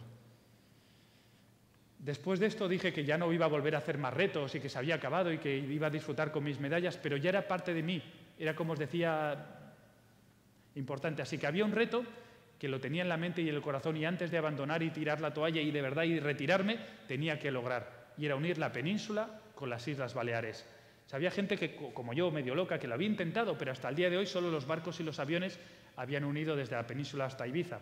Después de esto dije que ya no iba a volver a hacer más retos y que se había acabado y que iba a disfrutar con mis medallas, pero ya era parte de mí, era, como os decía, importante. Así que había un reto que lo tenía en la mente y en el corazón, y antes de abandonar y tirar la toalla y de verdad y retirarme, tenía que lograr, y era unir la península con las Islas Baleares. Había gente que, como yo, medio loca, que lo había intentado, pero hasta el día de hoy solo los barcos y los aviones habían unido desde la península hasta Ibiza.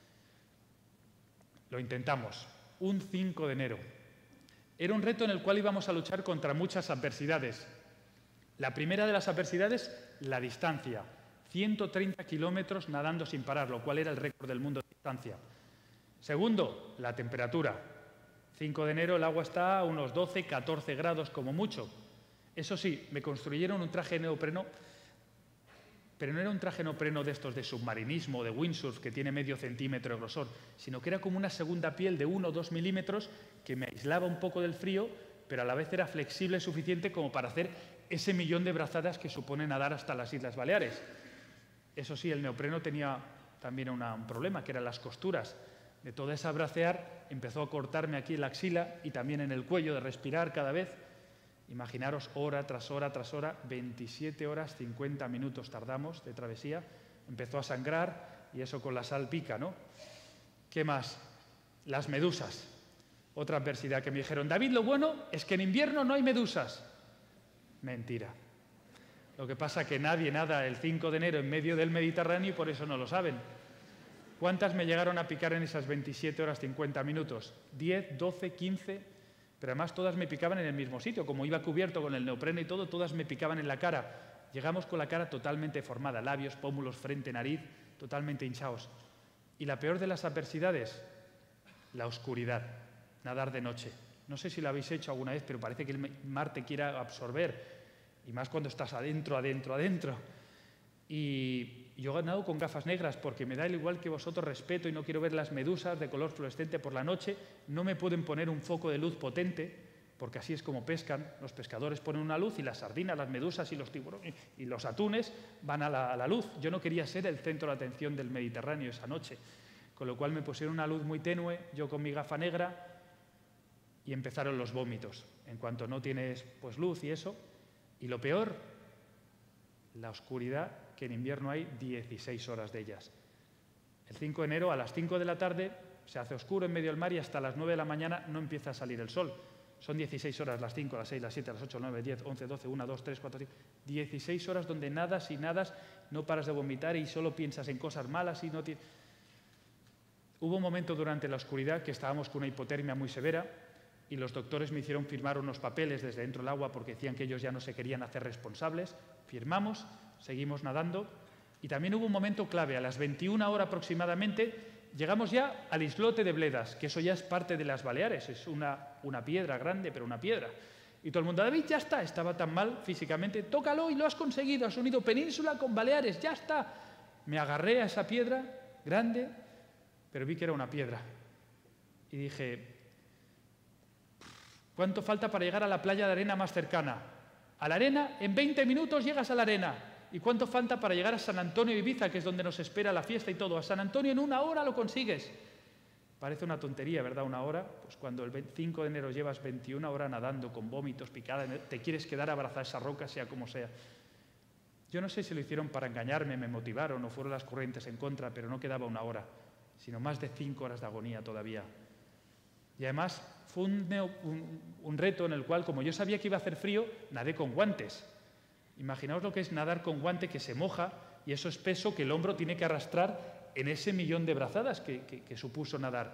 Lo intentamos, un cinco de enero. Era un reto en el cual íbamos a luchar contra muchas adversidades. La primera de las adversidades, la distancia. ciento treinta kilómetros nadando sin parar, lo cual era el récord del mundo de distancia. Segundo, la temperatura. cinco de enero el agua está a unos doce, catorce grados como mucho. Eso sí, me construyeron un traje de neopreno, pero no era un traje neopreno de estos de submarinismo o de windsurf que tiene medio centímetro de grosor, sino que era como una segunda piel de uno o dos milímetros que me aislaba un poco del frío, pero a la vez era flexible suficiente como para hacer ese millón de brazadas que supone nadar hasta las Islas Baleares. Eso sí, el neopreno tenía también una, un problema, que eran las costuras. De todo ese bracear empezó a cortarme aquí en la axila y también en el cuello, de respirar cada vez. Imaginaros hora tras hora tras hora, veintisiete horas, cincuenta minutos tardamos de travesía. Empezó a sangrar y eso con la sal pica, ¿no? ¿Qué más? Las medusas. Otra adversidad que me dijeron, David, lo bueno es que en invierno no hay medusas. Mentira. Lo que pasa es que nadie nada el cinco de enero en medio del Mediterráneo y por eso no lo saben. ¿Cuántas me llegaron a picar en esas veintisiete horas, cincuenta minutos? diez, doce, quince, pero además todas me picaban en el mismo sitio. Como iba cubierto con el neopreno y todo, todas me picaban en la cara. Llegamos con la cara totalmente deformada, labios, pómulos, frente, nariz, totalmente hinchados. Y la peor de las adversidades, la oscuridad, nadar de noche. No sé si lo habéis hecho alguna vez, pero parece que el mar te quiera absorber. Y más cuando estás adentro, adentro, adentro. Y yo he nadado con gafas negras porque me da el igual que vosotros, respeto y no quiero ver las medusas de color fluorescente por la noche. No me pueden poner un foco de luz potente, porque así es como pescan. Los pescadores ponen una luz y las sardinas, las medusas y los tiburones y los atunes van a la, a la luz. Yo no quería ser el centro de atención del Mediterráneo esa noche, con lo cual me pusieron una luz muy tenue, yo con mi gafa negra, y empezaron los vómitos. En cuanto no tienes pues luz y eso. Y lo peor, la oscuridad, que en invierno hay dieciséis horas de ellas. El cinco de enero a las cinco de la tarde se hace oscuro en medio del mar y hasta las nueve de la mañana no empieza a salir el sol. Son dieciséis horas, las cinco, las seis, las siete, las ocho, nueve, diez, once, doce, una, dos, tres, cuatro, cinco... dieciséis horas donde nadas y nadas, no paras de vomitar y solo piensas en cosas malas y no tienes... Hubo un momento durante la oscuridad que estábamos con una hipotermia muy severa y los doctores me hicieron firmar unos papeles desde dentro del agua porque decían que ellos ya no se querían hacer responsables. Firmamos, seguimos nadando y también hubo un momento clave, a las veintiuna horas aproximadamente, llegamos ya al islote de Bledas, que eso ya es parte de las Baleares, es una, una piedra grande, pero una piedra. Y todo el mundo, David, ya está, estaba tan mal físicamente, tócalo y lo has conseguido, has unido península con Baleares, ya está. Me agarré a esa piedra grande, pero vi que era una piedra. Y dije, ¿cuánto falta para llegar a la playa de arena más cercana? A la arena, en veinte minutos llegas a la arena. ¿Y cuánto falta para llegar a San Antonio de Ibiza, que es donde nos espera la fiesta y todo? A San Antonio en una hora lo consigues. Parece una tontería, ¿verdad? Una hora. Pues cuando el cinco de enero llevas veintiuna horas nadando con vómitos, picadas, te quieres quedar a abrazar esa roca, sea como sea. Yo no sé si lo hicieron para engañarme, me motivaron o fueron las corrientes en contra, pero no quedaba una hora, sino más de cinco horas de agonía todavía. Y además fue un, un, un reto en el cual, como yo sabía que iba a hacer frío, nadé con guantes. Imaginaos lo que es nadar con guante que se moja y eso es peso que el hombro tiene que arrastrar en ese millón de brazadas que, que, que supuso nadar.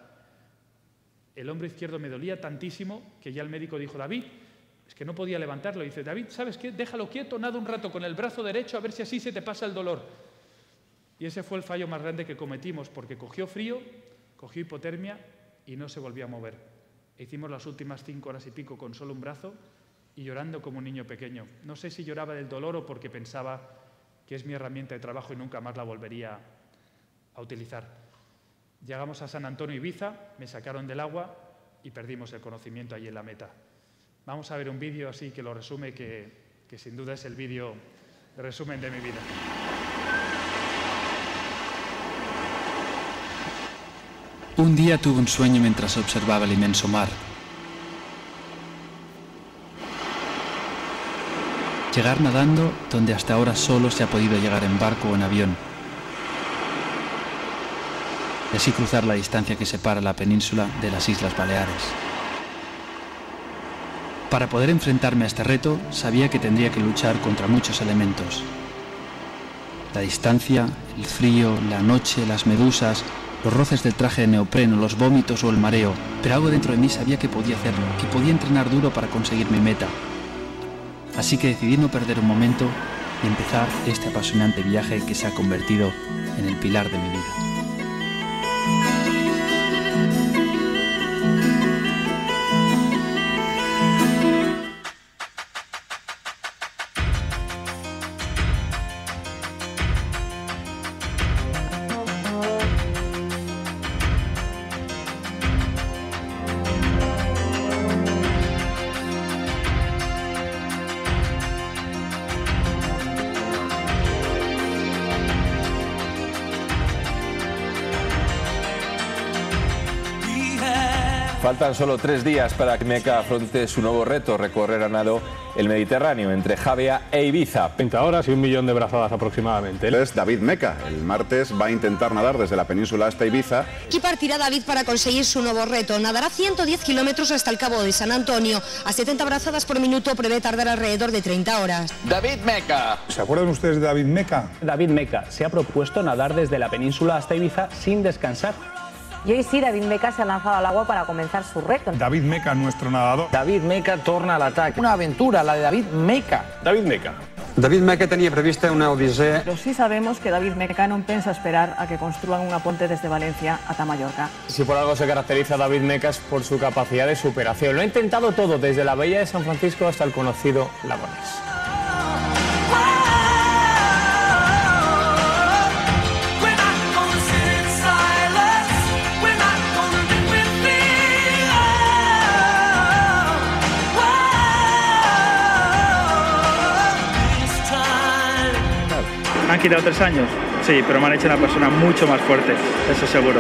El hombro izquierdo me dolía tantísimo que ya el médico dijo, David, es que no podía levantarlo. Y dice, David, ¿sabes qué? Déjalo quieto, nada un rato con el brazo derecho a ver si así se te pasa el dolor. Y ese fue el fallo más grande que cometimos porque cogió frío, cogió hipotermia y no se volvió a mover. E hicimos las últimas cinco horas y pico con solo un brazo y llorando como un niño pequeño. No sé si lloraba del dolor o porque pensaba que es mi herramienta de trabajo y nunca más la volvería a utilizar. Llegamos a San Antonio Ibiza, me sacaron del agua y perdimos el conocimiento allí en la meta. Vamos a ver un vídeo así que lo resume, que, que sin duda es el vídeo de resumen de mi vida. Un día tuve un sueño mientras observaba el inmenso mar. Llegar nadando donde hasta ahora solo se ha podido llegar en barco o en avión. Y así cruzar la distancia que separa la península de las Islas Baleares. Para poder enfrentarme a este reto, sabía que tendría que luchar contra muchos elementos. La distancia, el frío, la noche, las medusas, los roces del traje de neopreno, los vómitos o el mareo, pero algo dentro de mí sabía que podía hacerlo, que podía entrenar duro para conseguir mi meta. Así que decidí no perder un momento y empezar este apasionante viaje que se ha convertido en el pilar de mi vida. Faltan solo tres días para que Meca afronte su nuevo reto, recorrer a nado el Mediterráneo entre Javea e Ibiza. treinta horas y un millón de brazadas aproximadamente. Él es David Meca. El martes va a intentar nadar desde la península hasta Ibiza. Aquí partirá David para conseguir su nuevo reto. Nadará ciento diez kilómetros hasta el Cabo de San Antonio. A setenta brazadas por minuto prevé tardar alrededor de treinta horas. David Meca. ¿Se acuerdan ustedes de David Meca? David Meca se ha propuesto nadar desde la península hasta Ibiza sin descansar. Y hoy sí, David Meca se ha lanzado al agua para comenzar su reto. David Meca, nuestro nadador. David Meca torna al ataque. Una aventura, la de David Meca. David Meca. David Meca tenía prevista una odisea. Pero sí sabemos que David Meca no piensa esperar a que construyan una puente desde Valencia hasta Mallorca. Si por algo se caracteriza David Meca es por su capacidad de superación. Lo ha intentado todo, desde la bahía de San Francisco hasta el conocido Lago Ness. ¿Me han quitado tres años? Sí, pero me han hecho una persona mucho más fuerte, eso seguro.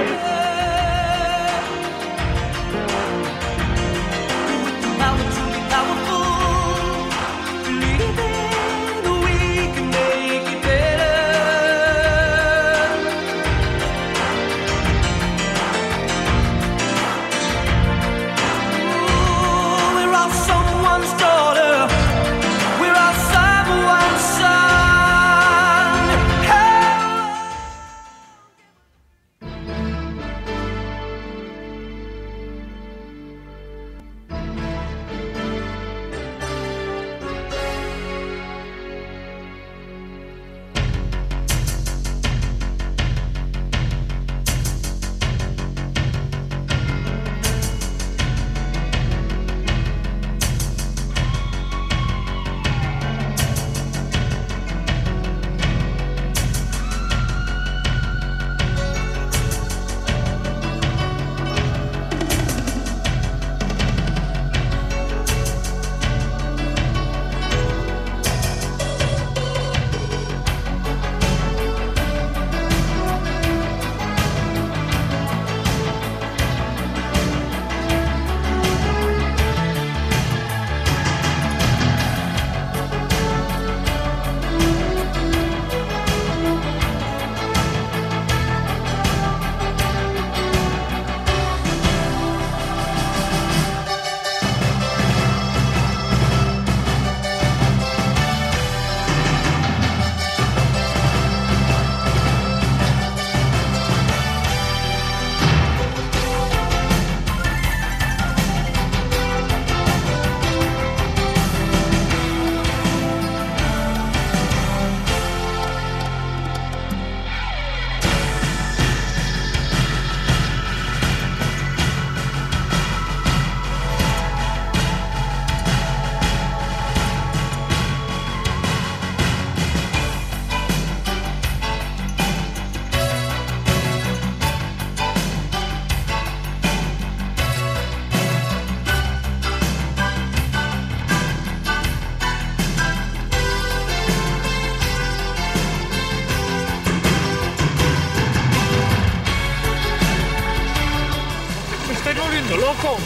¡Loco!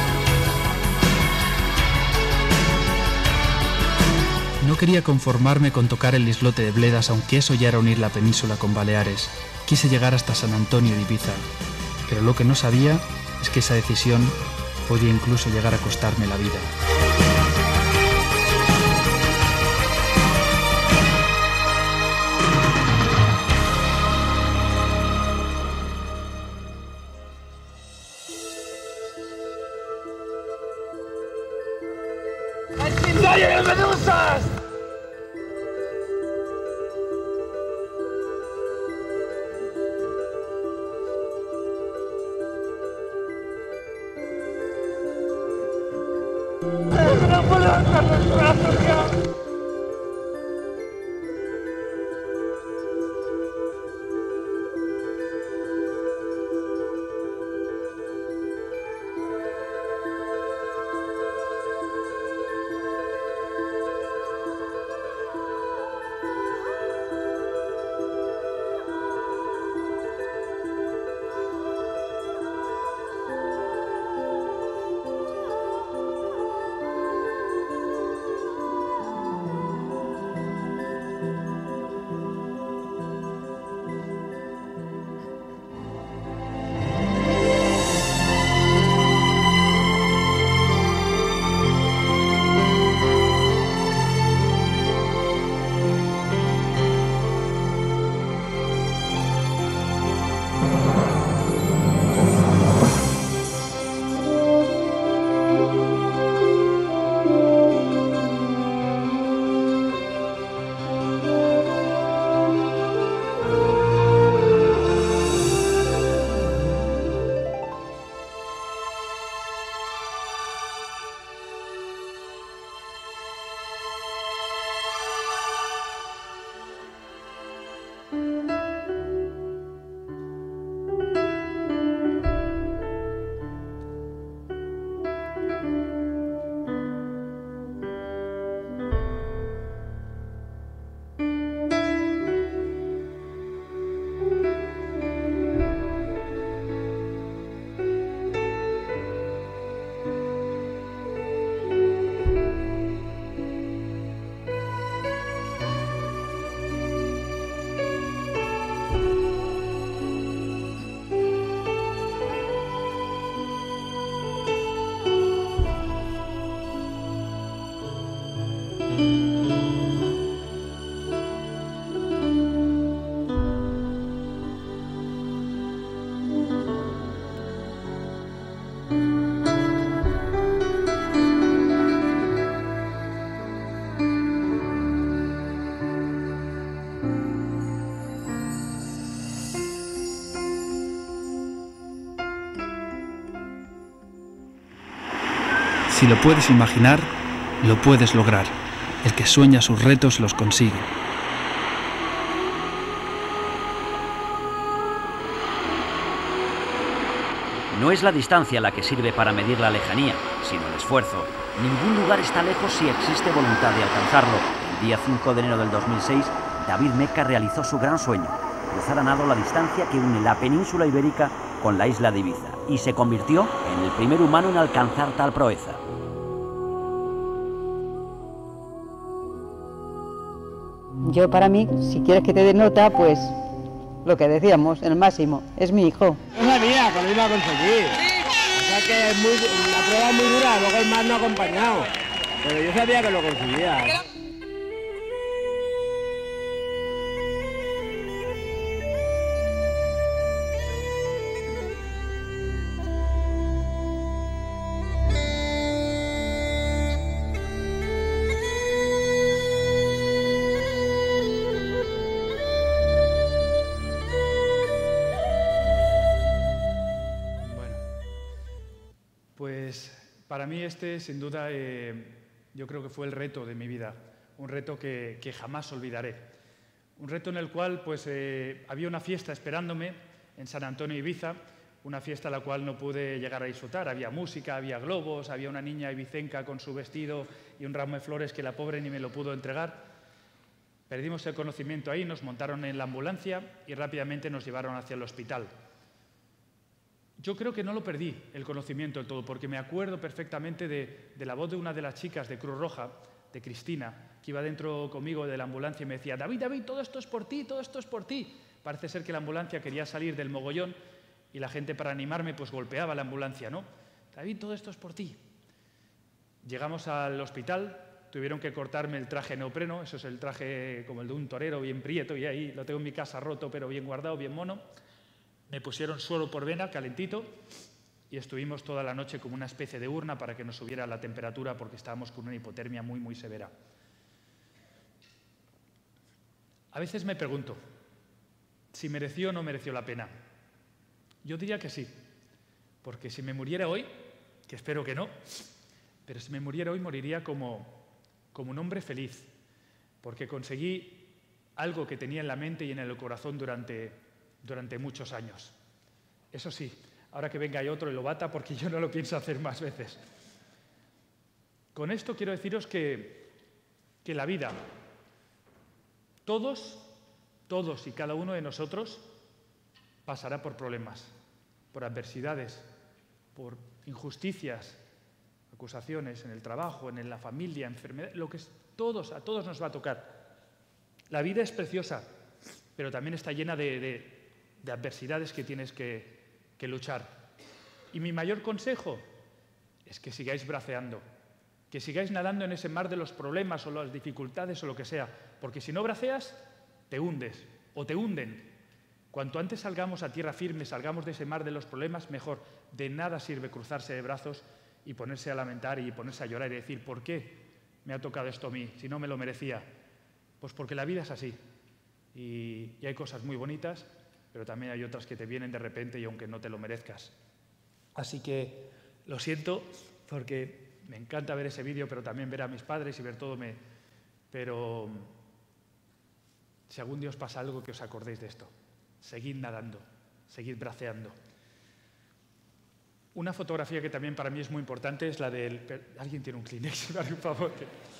No quería conformarme con tocar el islote de Bledas, aunque eso ya era unir la península con Baleares. Quise llegar hasta San Antonio de Ibiza, pero lo que no sabía es que esa decisión podía incluso llegar a costarme la vida. ¡Hay medusas! ¡No puedo alzar los brazos ya! Si lo puedes imaginar, lo puedes lograr. El que sueña sus retos los consigue. No es la distancia la que sirve para medir la lejanía, sino el esfuerzo. Ningún lugar está lejos si existe voluntad de alcanzarlo. El día cinco de enero del dos mil seis, David Meca realizó su gran sueño, cruzar a nado la distancia que une la península ibérica con la isla de Ibiza, y se convirtió en el primer humano en alcanzar tal proeza. Yo, para mí, si quieres que te dé nota, pues lo que decíamos, el máximo, es mi hijo. Yo sabía que lo iba a conseguir. O sea que es muy, la prueba es muy dura, luego el mar no ha acompañado. Pero yo sabía que lo conseguía. Pues para mí este, sin duda, eh, yo creo que fue el reto de mi vida, un reto que, que jamás olvidaré. Un reto en el cual pues, eh, había una fiesta esperándome en San Antonio, Ibiza, una fiesta a la cual no pude llegar a disfrutar. Había música, había globos, había una niña ibicenca con su vestido y un ramo de flores que la pobre ni me lo pudo entregar. Perdimos el conocimiento ahí, nos montaron en la ambulancia y rápidamente nos llevaron hacia el hospital. Yo creo que no lo perdí, el conocimiento del todo, porque me acuerdo perfectamente de, de la voz de una de las chicas de Cruz Roja, de Cristina, que iba dentro conmigo de la ambulancia y me decía: David, David, todo esto es por ti, todo esto es por ti. Parece ser que la ambulancia quería salir del mogollón y la gente, para animarme, pues golpeaba la ambulancia, ¿no? David, todo esto es por ti. Llegamos al hospital, tuvieron que cortarme el traje neopreno, eso es el traje como el de un torero, bien prieto, y ahí lo tengo en mi casa roto, pero bien guardado, bien mono. Me pusieron suero por vena, calentito, y estuvimos toda la noche como una especie de urna para que nos subiera la temperatura porque estábamos con una hipotermia muy, muy severa. A veces me pregunto si mereció o no mereció la pena. Yo diría que sí, porque si me muriera hoy, que espero que no, pero si me muriera hoy moriría como, como un hombre feliz, porque conseguí algo que tenía en la mente y en el corazón durante... durante muchos años. Eso sí, ahora que venga hay otro y lo bata, porque yo no lo pienso hacer más veces. Con esto quiero deciros que, que la vida, todos, todos y cada uno de nosotros pasará por problemas, por adversidades, por injusticias, acusaciones en el trabajo, en la familia, enfermedad, lo que es, todos, a todos nos va a tocar. La vida es preciosa, pero también está llena de, de de adversidades que tienes que, que luchar. Y mi mayor consejo es que sigáis braceando, que sigáis nadando en ese mar de los problemas o las dificultades o lo que sea, porque si no braceas, te hundes o te hunden. Cuanto antes salgamos a tierra firme, salgamos de ese mar de los problemas, mejor. De nada sirve cruzarse de brazos y ponerse a lamentar y ponerse a llorar y decir: ¿por qué me ha tocado esto a mí, si no me lo merecía? Pues porque la vida es así. Y, y hay cosas muy bonitas, pero también hay otras que te vienen de repente y aunque no te lo merezcas. Así que lo siento, porque me encanta ver ese vídeo, pero también ver a mis padres y ver todo me... Pero si algún día os pasa algo, que os acordéis de esto. Seguid nadando, seguid braceando. Una fotografía que también para mí es muy importante es la del... ¿Alguien tiene un Kleenex? Por favor.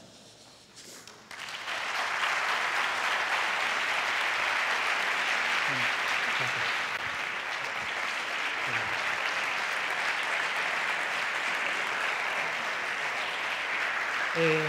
Eh,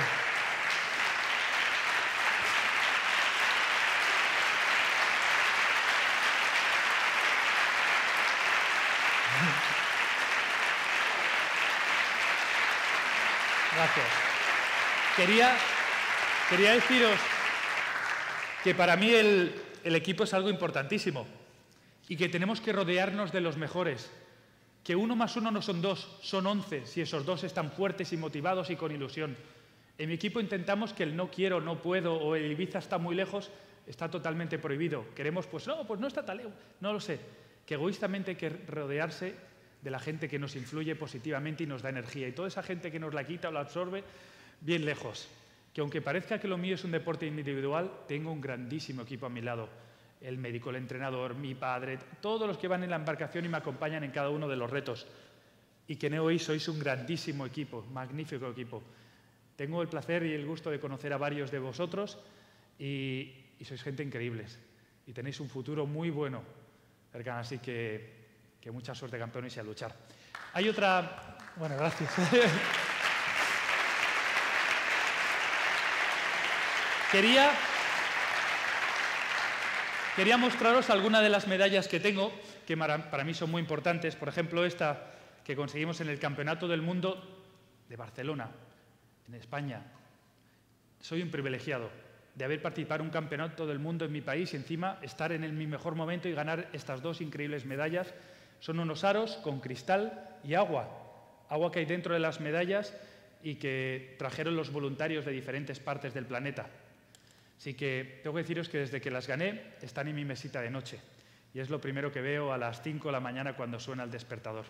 Gracias. Quería, quería deciros que para mí el, el equipo es algo importantísimo y que tenemos que rodearnos de los mejores. Que uno más uno no son dos, son once, si esos dos están fuertes y motivados y con ilusión. En mi equipo intentamos que el no quiero, no puedo o el Ibiza está muy lejos, está totalmente prohibido. Queremos, pues no, pues no está tan lejos, no lo sé. Que egoístamente hay que rodearse de la gente que nos influye positivamente y nos da energía. Y toda esa gente que nos la quita o la absorbe, bien lejos. Que aunque parezca que lo mío es un deporte individual, tengo un grandísimo equipo a mi lado. El médico, el entrenador, mi padre, todos los que van en la embarcación y me acompañan en cada uno de los retos. Y que hoy sois un grandísimo equipo, magnífico equipo. Tengo el placer y el gusto de conocer a varios de vosotros y, y sois gente increíbles. Y tenéis un futuro muy bueno, cercano, así que, que mucha suerte, campeones, y a luchar. Hay otra... Bueno, gracias. Quería, quería mostraros algunas de las medallas que tengo, que para, para mí son muy importantes. Por ejemplo, esta que conseguimos en el Campeonato del Mundo de Barcelona, en España. Soy un privilegiado de haber participado en un Campeonato del Mundo en mi país y encima estar en el, mi mejor momento y ganar estas dos increíbles medallas. Son unos aros con cristal y agua. Agua que hay dentro de las medallas y que trajeron los voluntarios de diferentes partes del planeta. Así que tengo que deciros que desde que las gané están en mi mesita de noche y es lo primero que veo a las cinco de la mañana cuando suena el despertador.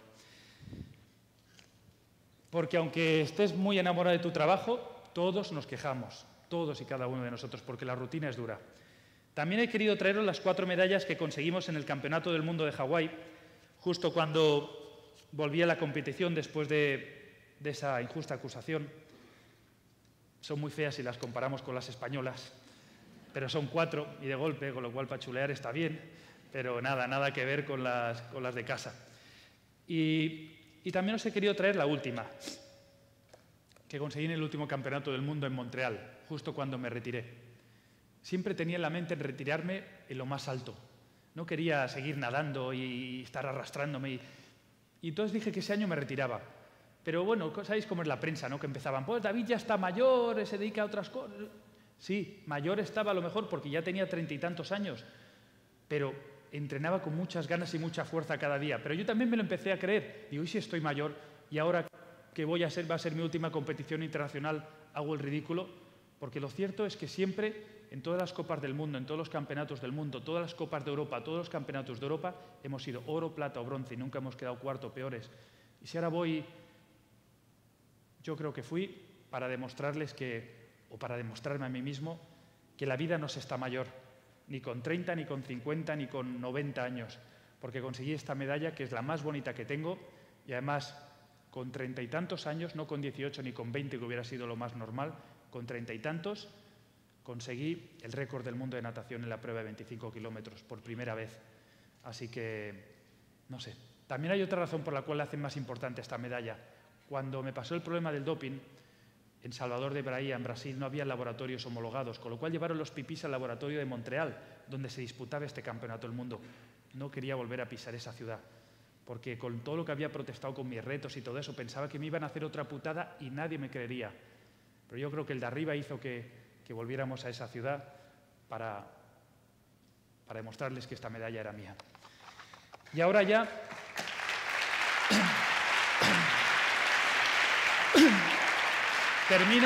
Porque aunque estés muy enamorado de tu trabajo, todos nos quejamos, todos y cada uno de nosotros, porque la rutina es dura. También he querido traeros las cuatro medallas que conseguimos en el Campeonato del Mundo de Hawái, justo cuando volví a la competición después de, de esa injusta acusación. Son muy feas si las comparamos con las españolas, pero son cuatro y de golpe, con lo cual para chulear está bien, pero nada, nada que ver con las, con las de casa. Y, y también os he querido traer la última, que conseguí en el último Campeonato del Mundo en Montreal, justo cuando me retiré. Siempre tenía en la mente en retirarme en lo más alto. No quería seguir nadando y estar arrastrándome. Y, y entonces dije que ese año me retiraba. Pero bueno, sabéis cómo es la prensa, ¿no? Que empezaban, pues David ya está mayor, se dedica a otras cosas. Sí, mayor estaba a lo mejor porque ya tenía treinta y tantos años, pero entrenaba con muchas ganas y mucha fuerza cada día. Pero yo también me lo empecé a creer. Digo, ¿y si estoy mayor? Y ahora que voy a ser, va a ser mi última competición internacional, hago el ridículo. Porque lo cierto es que siempre, en todas las copas del mundo, en todos los campeonatos del mundo, todas las copas de Europa, todos los campeonatos de Europa, hemos sido oro, plata o bronce y nunca hemos quedado cuarto o peores. Y si ahora voy, yo creo que fui para demostrarles que, o para demostrarme a mí mismo, que la vida no se está mayor, ni con treinta, ni con cincuenta, ni con noventa años, porque conseguí esta medalla que es la más bonita que tengo y además con treinta y tantos años, no con dieciocho ni con veinte, que hubiera sido lo más normal, con treinta y tantos conseguí el récord del mundo de natación en la prueba de veinticinco kilómetros, por primera vez. Así que, no sé. También hay otra razón por la cual le hacen más importante esta medalla. Cuando me pasó el problema del doping, en Salvador de Bahía, en Brasil, no había laboratorios homologados, con lo cual llevaron los pipís al laboratorio de Montreal, donde se disputaba este campeonato del mundo. No quería volver a pisar esa ciudad, porque con todo lo que había protestado con mis retos y todo eso, pensaba que me iban a hacer otra putada y nadie me creería. Pero yo creo que el de arriba hizo que, que volviéramos a esa ciudad para, para demostrarles que esta medalla era mía. Y ahora ya... Termino,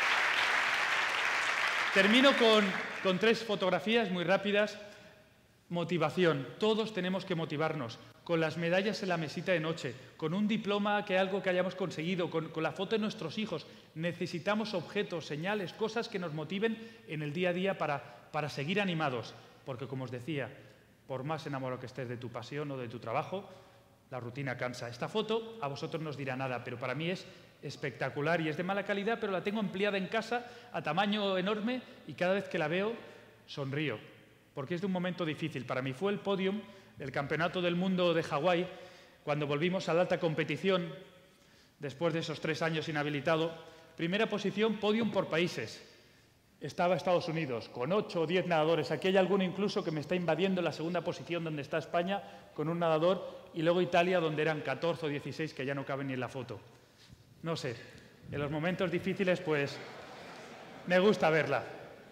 termino con, con tres fotografías muy rápidas. Motivación. Todos tenemos que motivarnos. Con las medallas en la mesita de noche, con un diploma que algo que hayamos conseguido, con, con la foto de nuestros hijos. Necesitamos objetos, señales, cosas que nos motiven en el día a día para, para seguir animados. Porque, como os decía, por más enamorado que estés de tu pasión o de tu trabajo, la rutina cansa. Esta foto a vosotros no os dirá nada, pero para mí es espectacular y es de mala calidad, pero la tengo empleada en casa a tamaño enorme y cada vez que la veo sonrío, porque es de un momento difícil. Para mí fue el podium del Campeonato del Mundo de Hawái, cuando volvimos a la alta competición, después de esos tres años inhabilitado. Primera posición, podium por países. Estaba Estados Unidos, con ocho o diez nadadores. Aquí hay alguno incluso que me está invadiendo en la segunda posición, donde está España, con un nadador, y luego Italia, donde eran catorce o dieciséis, que ya no caben ni en la foto. No sé, en los momentos difíciles, pues, me gusta verla.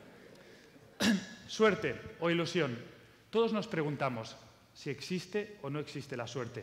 Suerte o ilusión. Todos nos preguntamos si existe o no existe la suerte.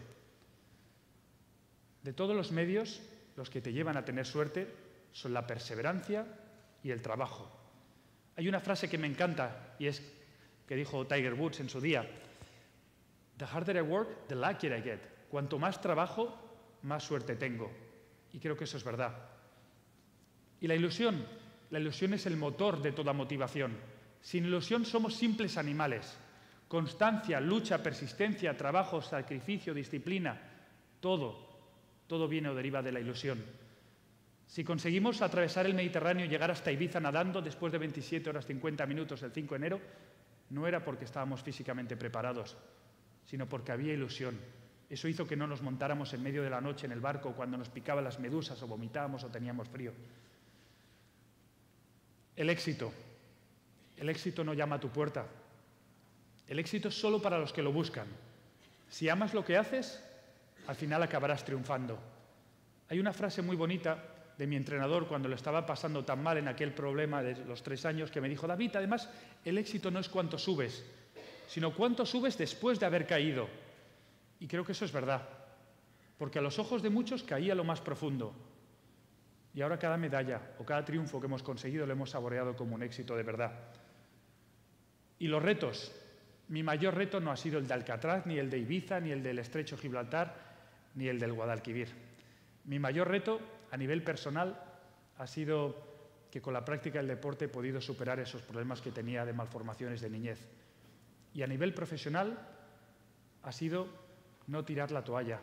De todos los medios, los que te llevan a tener suerte son la perseverancia y el trabajo. Hay una frase que me encanta y es que dijo Tiger Woods en su día: "The harder I work, the luckier I get". Cuanto más trabajo, más suerte tengo. Y creo que eso es verdad. Y la ilusión, la ilusión es el motor de toda motivación. Sin ilusión somos simples animales. Constancia, lucha, persistencia, trabajo, sacrificio, disciplina, todo, todo viene o deriva de la ilusión. Si conseguimos atravesar el Mediterráneo y llegar hasta Ibiza nadando después de veintisiete horas cincuenta minutos el cinco de enero, no era porque estábamos físicamente preparados, sino porque había ilusión. Eso hizo que no nos montáramos en medio de la noche en el barco cuando nos picaban las medusas o vomitábamos o teníamos frío. El éxito. El éxito no llama a tu puerta. El éxito es solo para los que lo buscan. Si amas lo que haces, al final acabarás triunfando. Hay una frase muy bonita de mi entrenador cuando lo estaba pasando tan mal en aquel problema de los tres años que me dijo: David, además, el éxito no es cuánto subes, sino cuánto subes después de haber caído. Y creo que eso es verdad, porque a los ojos de muchos caía lo más profundo. Y ahora cada medalla o cada triunfo que hemos conseguido lo hemos saboreado como un éxito de verdad. Y los retos. Mi mayor reto no ha sido el de Alcatraz, ni el de Ibiza, ni el del Estrecho Gibraltar, ni el del Guadalquivir. Mi mayor reto, a nivel personal, ha sido que con la práctica del deporte he podido superar esos problemas que tenía de malformaciones de niñez. Y a nivel profesional, ha sido no tirar la toalla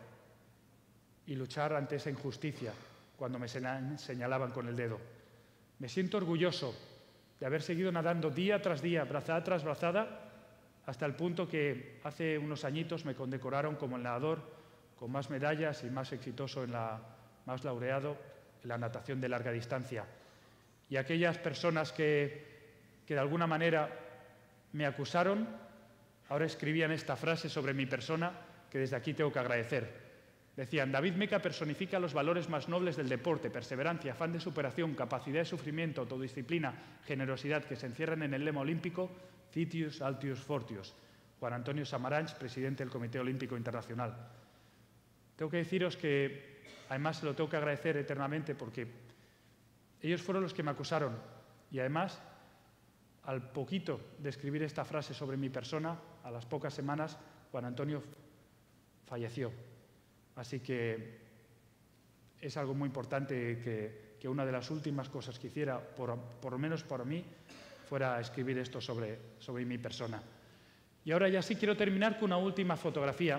y luchar ante esa injusticia cuando me señalaban con el dedo. Me siento orgulloso de haber seguido nadando día tras día, brazada tras brazada, hasta el punto que hace unos añitos me condecoraron como el nadador con más medallas y más exitoso, en la, más laureado en la natación de larga distancia. Y aquellas personas que, que de alguna manera me acusaron, ahora escribían esta frase sobre mi persona que desde aquí tengo que agradecer. Decían: David Meca personifica los valores más nobles del deporte: perseverancia, afán de superación, capacidad de sufrimiento, autodisciplina, generosidad, que se encierran en el lema olímpico Citius Altius Fortius. Juan Antonio Samaranch, presidente del Comité Olímpico Internacional. Tengo que deciros que, además, se lo tengo que agradecer eternamente, porque ellos fueron los que me acusaron. Y además, al poquito de escribir esta frase sobre mi persona, a las pocas semanas, Juan Antonio falleció. Así que es algo muy importante que, que una de las últimas cosas que hiciera, por, por lo menos para mí, fuera escribir esto sobre, sobre mi persona. Y ahora ya sí quiero terminar con una última fotografía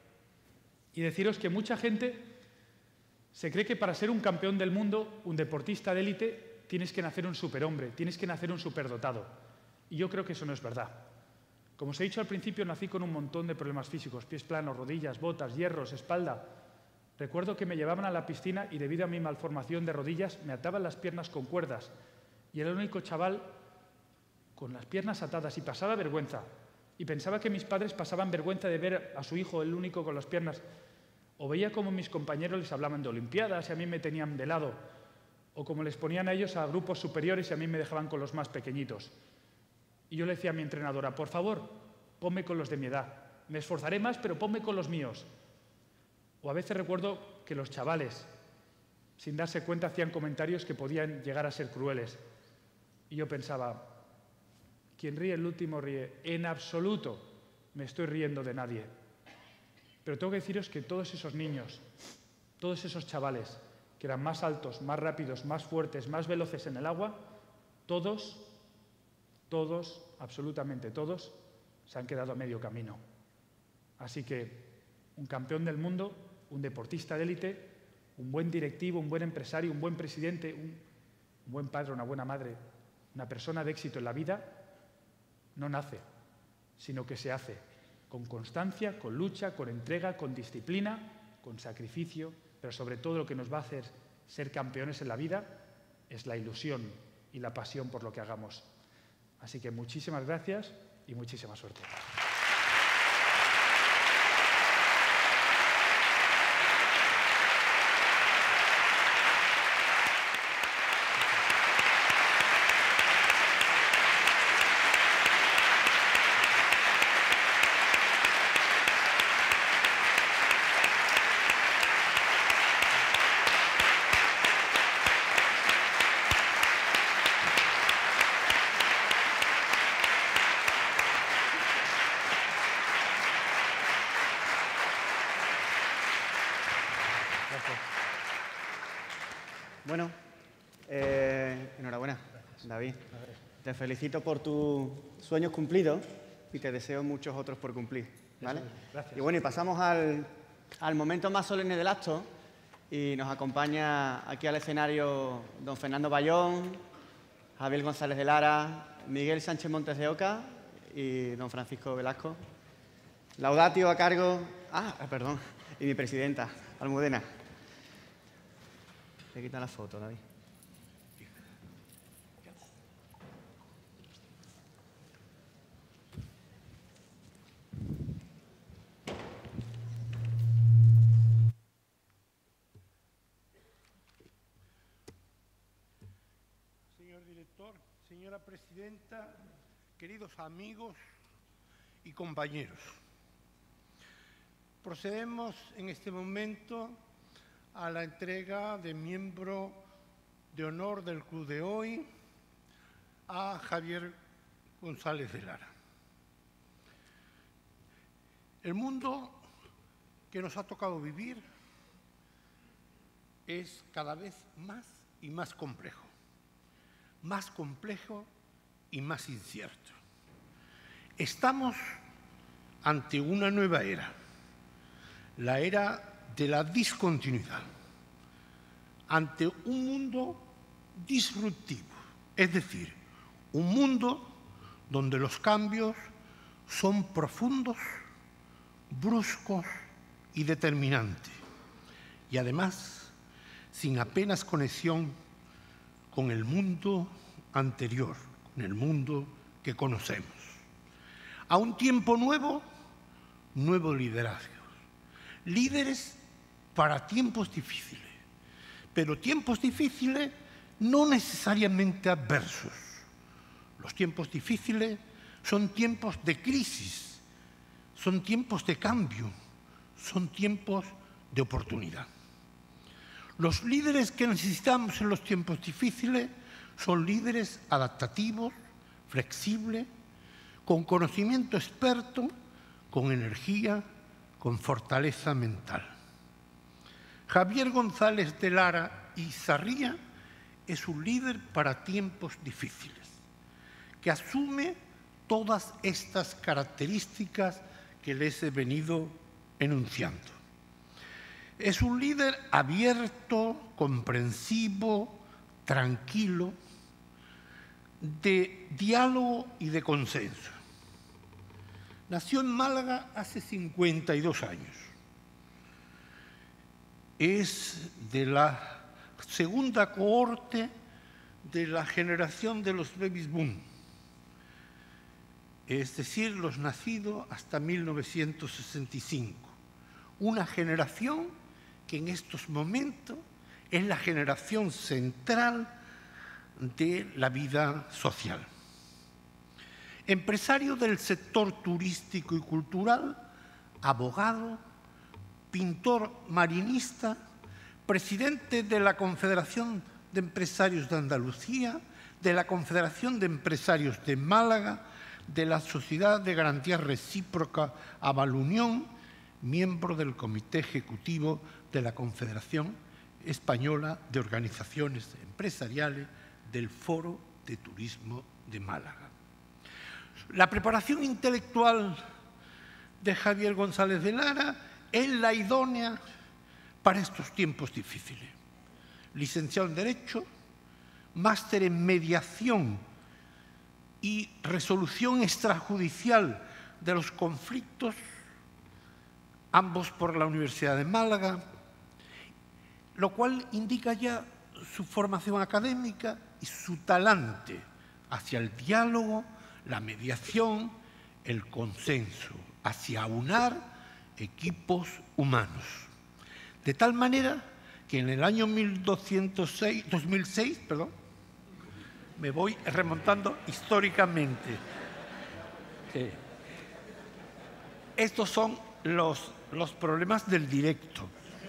y deciros que mucha gente se cree que para ser un campeón del mundo, un deportista de élite, tienes que nacer un superhombre, tienes que nacer un superdotado. Y yo creo que eso no es verdad. Como os he dicho al principio, nací con un montón de problemas físicos: pies planos, rodillas, botas, hierros, espalda. Recuerdo que me llevaban a la piscina y, debido a mi malformación de rodillas, me ataban las piernas con cuerdas. Y era el único chaval con las piernas atadas y pasaba vergüenza. Y pensaba que mis padres pasaban vergüenza de ver a su hijo, el único con las piernas. O veía como mis compañeros les hablaban de olimpiadas y a mí me tenían de lado. O como les ponían a ellos a grupos superiores y a mí me dejaban con los más pequeñitos. Y yo le decía a mi entrenadora: por favor, ponme con los de mi edad. Me esforzaré más, pero ponme con los míos. O a veces recuerdo que los chavales, sin darse cuenta, hacían comentarios que podían llegar a ser crueles. Y yo pensaba: quien ríe el último ríe. En absoluto me estoy riendo de nadie. Pero tengo que deciros que todos esos niños, todos esos chavales, que eran más altos, más rápidos, más fuertes, más veloces en el agua, todos, todos, absolutamente todos, se han quedado a medio camino. Así que un campeón del mundo, un deportista de élite, un buen directivo, un buen empresario, un buen presidente, un, un buen padre, una buena madre, una persona de éxito en la vida, no nace, sino que se hace, con constancia, con lucha, con entrega, con disciplina, con sacrificio, pero sobre todo lo que nos va a hacer ser campeones en la vida es la ilusión y la pasión por lo que hagamos. Así que muchísimas gracias y muchísima suerte. Bueno, eh, enhorabuena, David. Te felicito por tus sueños cumplidos y te deseo muchos otros por cumplir, ¿vale? Gracias. Y bueno, y pasamos al, al momento más solemne del acto y nos acompaña aquí al escenario don Fernando Bayón, Javier González de Lara, Miguel Sánchez Montes de Oca y don Francisco Velasco. Laudatio a cargo... Ah, perdón. Y mi presidenta, Almudena. Te quitan la foto, David. Señor director, señora presidenta, queridos amigos y compañeros. Procedemos en este momento a la entrega de miembro de honor del Club de hoy a Javier González de Lara. El mundo que nos ha tocado vivir es cada vez más y más complejo, más complejo y más incierto. Estamos ante una nueva era, la era de la discontinuidad, ante un mundo disruptivo, es decir, un mundo donde los cambios son profundos, bruscos y determinantes, y además sin apenas conexión con el mundo anterior, con el mundo que conocemos. A un tiempo nuevo, nuevos liderazgos. Líderes para tiempos difíciles, pero tiempos difíciles no necesariamente adversos. Los tiempos difíciles son tiempos de crisis, son tiempos de cambio, son tiempos de oportunidad. Los líderes que necesitamos en los tiempos difíciles son líderes adaptativos, flexibles, con conocimiento experto, con energía, con fortaleza mental. Javier González de Lara y Sarria es un líder para tiempos difíciles, que asume todas estas características que les he venido enunciando. Es un líder abierto, comprensivo, tranquilo, de diálogo y de consenso. Nació en Málaga hace cincuenta y dos años. Es de la segunda cohorte de la generación de los baby boom, es decir, los nacidos hasta mil novecientos sesenta y cinco. Una generación que en estos momentos es la generación central de la vida social. Empresario del sector turístico y cultural, abogado, pintor marinista, presidente de la Confederación de Empresarios de Andalucía, de la Confederación de Empresarios de Málaga, de la Sociedad de Garantía Recíproca Avalunión, miembro del Comité Ejecutivo de la Confederación Española de Organizaciones Empresariales del Foro de Turismo de Málaga. La preparación intelectual de Javier González de Lara es la idónea para estos tiempos difíciles. Licenciado en Derecho, máster en Mediación y Resolución Extrajudicial de los Conflictos, ambos por la Universidad de Málaga, lo cual indica ya su formación académica y su talante hacia el diálogo, la mediación, el consenso, hacia aunar equipos humanos. De tal manera que en el año mil doscientos seis, dos mil seis, perdón, me voy remontando históricamente. Eh, estos son los, los problemas del directo.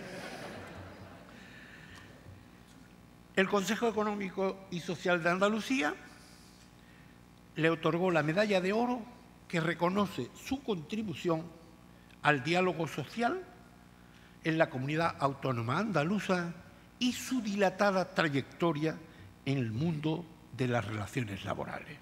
El Consejo Económico y Social de Andalucía le otorgó la medalla de oro que reconoce su contribución al diálogo social en la comunidad autónoma andaluza y su dilatada trayectoria en el mundo de las relaciones laborales.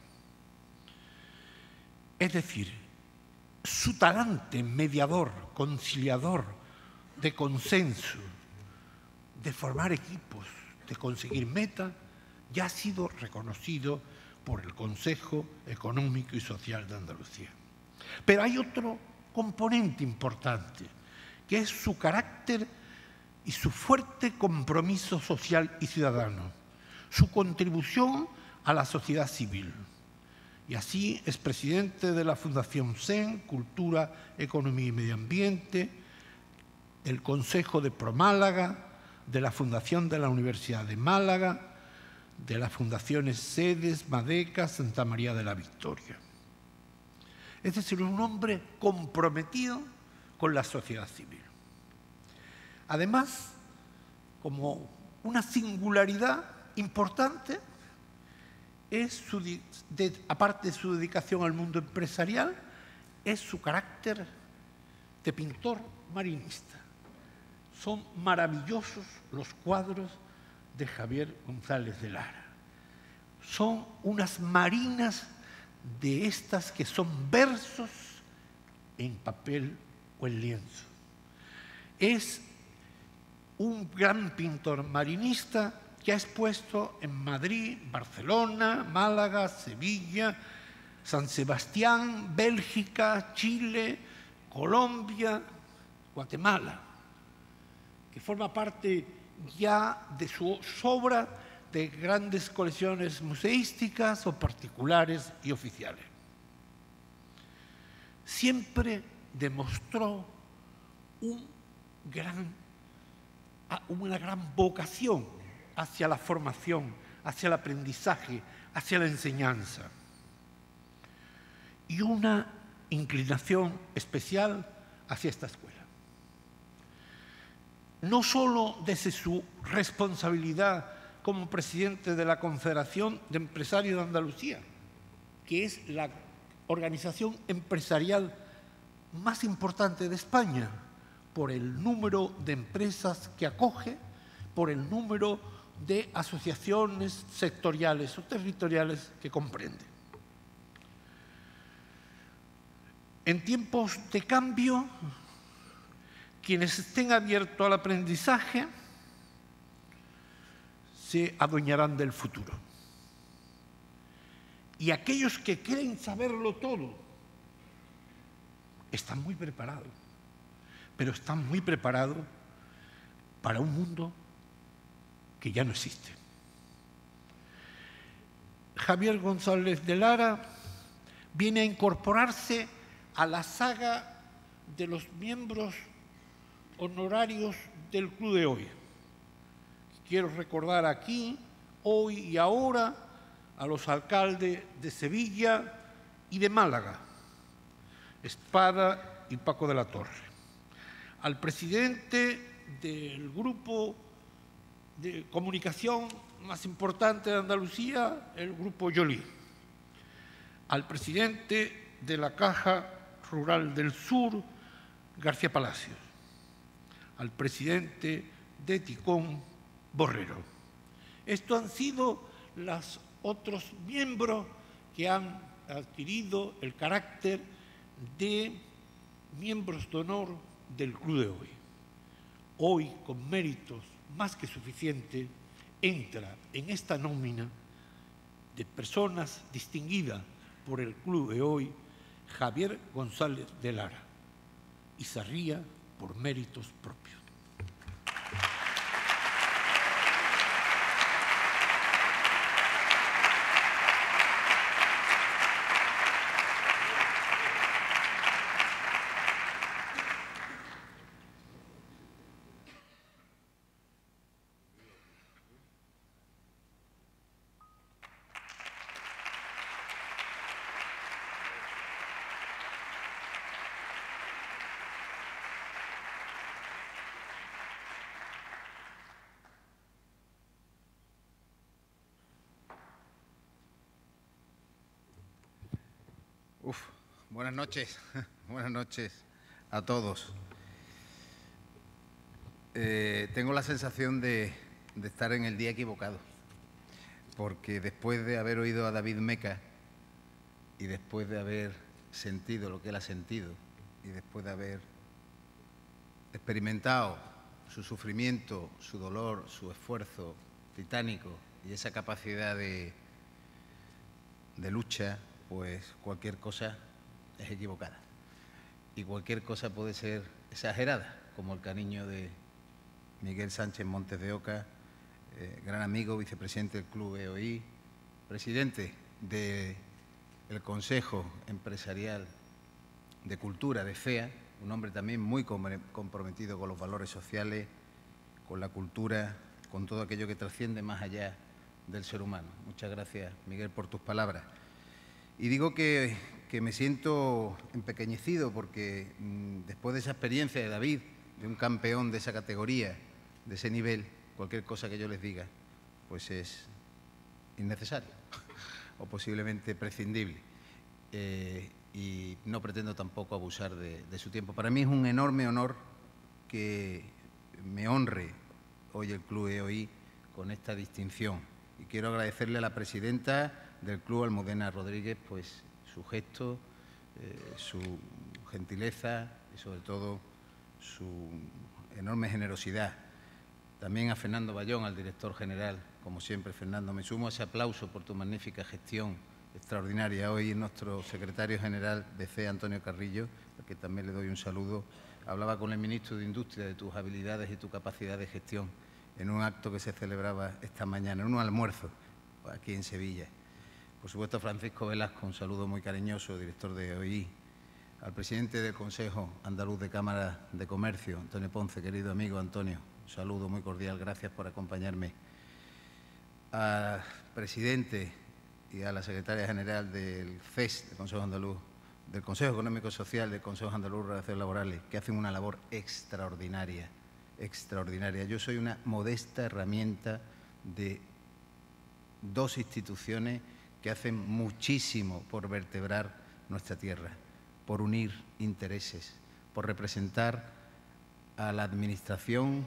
Es decir, su talante mediador, conciliador, de consenso, de formar equipos, de conseguir metas, ya ha sido reconocido por el Consejo Económico y Social de Andalucía. Pero hay otro componente importante, que es su carácter y su fuerte compromiso social y ciudadano, su contribución a la sociedad civil. Y así es presidente de la Fundación S E N, Cultura, Economía y Medio Ambiente, del Consejo de Promálaga, de la Fundación de la Universidad de Málaga, de las fundaciones Sedes, Madeca, Santa María de la Victoria. Es decir, un hombre comprometido con la sociedad civil. Además, como una singularidad importante, es su, de, aparte de su dedicación al mundo empresarial, es su carácter de pintor marinista. Son maravillosos los cuadros de Javier González de Lara. Son unas marinas de estas que son versos en papel o en lienzo. Es un gran pintor marinista que ha expuesto en Madrid, Barcelona, Málaga, Sevilla, San Sebastián, Bélgica, Chile, Colombia, Guatemala, que forma parte ya de su obra de grandes colecciones museísticas o particulares y oficiales. Siempre demostró un gran, una gran vocación hacia la formación, hacia el aprendizaje, hacia la enseñanza. Y una inclinación especial hacia esta escuela. No solo desde su responsabilidad como presidente de la Confederación de Empresarios de Andalucía, que es la organización empresarial más importante de España, por el número de empresas que acoge, por el número de asociaciones sectoriales o territoriales que comprende. En tiempos de cambio, quienes estén abiertos al aprendizaje se adueñarán del futuro. Y aquellos que creen saberlo todo están muy preparados, pero están muy preparados para un mundo que ya no existe. Javier González de Lara viene a incorporarse a la saga de los miembros honorarios del Club de Hoy. Quiero recordar aquí, hoy y ahora, a los alcaldes de Sevilla y de Málaga, Espada y Paco de la Torre, al presidente del grupo de comunicación más importante de Andalucía, el Grupo Yolí, al presidente de la Caja Rural del Sur, García Palacios, al presidente de Ticón, Borrero. Estos han sido los otros miembros que han adquirido el carácter de miembros de honor del Club de Hoy. Hoy, con méritos más que suficientes, entra en esta nómina de personas distinguidas por el Club de Hoy Javier González de Lara y Sarría por méritos propios. Uf, buenas noches, buenas noches a todos. Eh, tengo la sensación de, de estar en el día equivocado, porque después de haber oído a David Meca y después de haber sentido lo que él ha sentido y después de haber experimentado su sufrimiento, su dolor, su esfuerzo titánico y esa capacidad de, de lucha, pues cualquier cosa es equivocada y cualquier cosa puede ser exagerada, como el cariño de Miguel Sánchez Montes de Oca, eh, gran amigo, vicepresidente del Club E O I, presidente del Consejo Empresarial de Cultura de C E A, un hombre también muy comprometido con los valores sociales, con la cultura, con todo aquello que trasciende más allá del ser humano. Muchas gracias, Miguel, por tus palabras. Y digo que, que me siento empequeñecido porque mmm, después de esa experiencia de David, de un campeón de esa categoría, de ese nivel, cualquier cosa que yo les diga, pues es innecesario o posiblemente prescindible. Eh, y no pretendo tampoco abusar de, de su tiempo. Para mí es un enorme honor que me honre hoy el Club E O I con esta distinción. Y quiero agradecerle a la presidenta del Club, Almudena Rodríguez, pues su gesto, eh, su gentileza y sobre todo su enorme generosidad. También a Fernando Bayón, al director general, como siempre, Fernando, me sumo a ese aplauso por tu magnífica gestión extraordinaria. Hoy nuestro secretario general de C E A, Antonio Carrillo, al que también le doy un saludo, hablaba con el ministro de Industria de tus habilidades y tu capacidad de gestión en un acto que se celebraba esta mañana, en un almuerzo aquí en Sevilla. Por supuesto, Francisco Velasco, un saludo muy cariñoso, director de E O I, al presidente del Consejo Andaluz de Cámara de Comercio, Antonio Ponce, querido amigo Antonio, un saludo muy cordial, gracias por acompañarme. Al presidente y a la secretaria general del C E S, del Consejo Andaluz, del Consejo Económico Social, del Consejo Andaluz de Relaciones Laborales, que hacen una labor extraordinaria, extraordinaria. Yo soy una modesta herramienta de dos instituciones que hacen muchísimo por vertebrar nuestra tierra, por unir intereses, por representar a la Administración,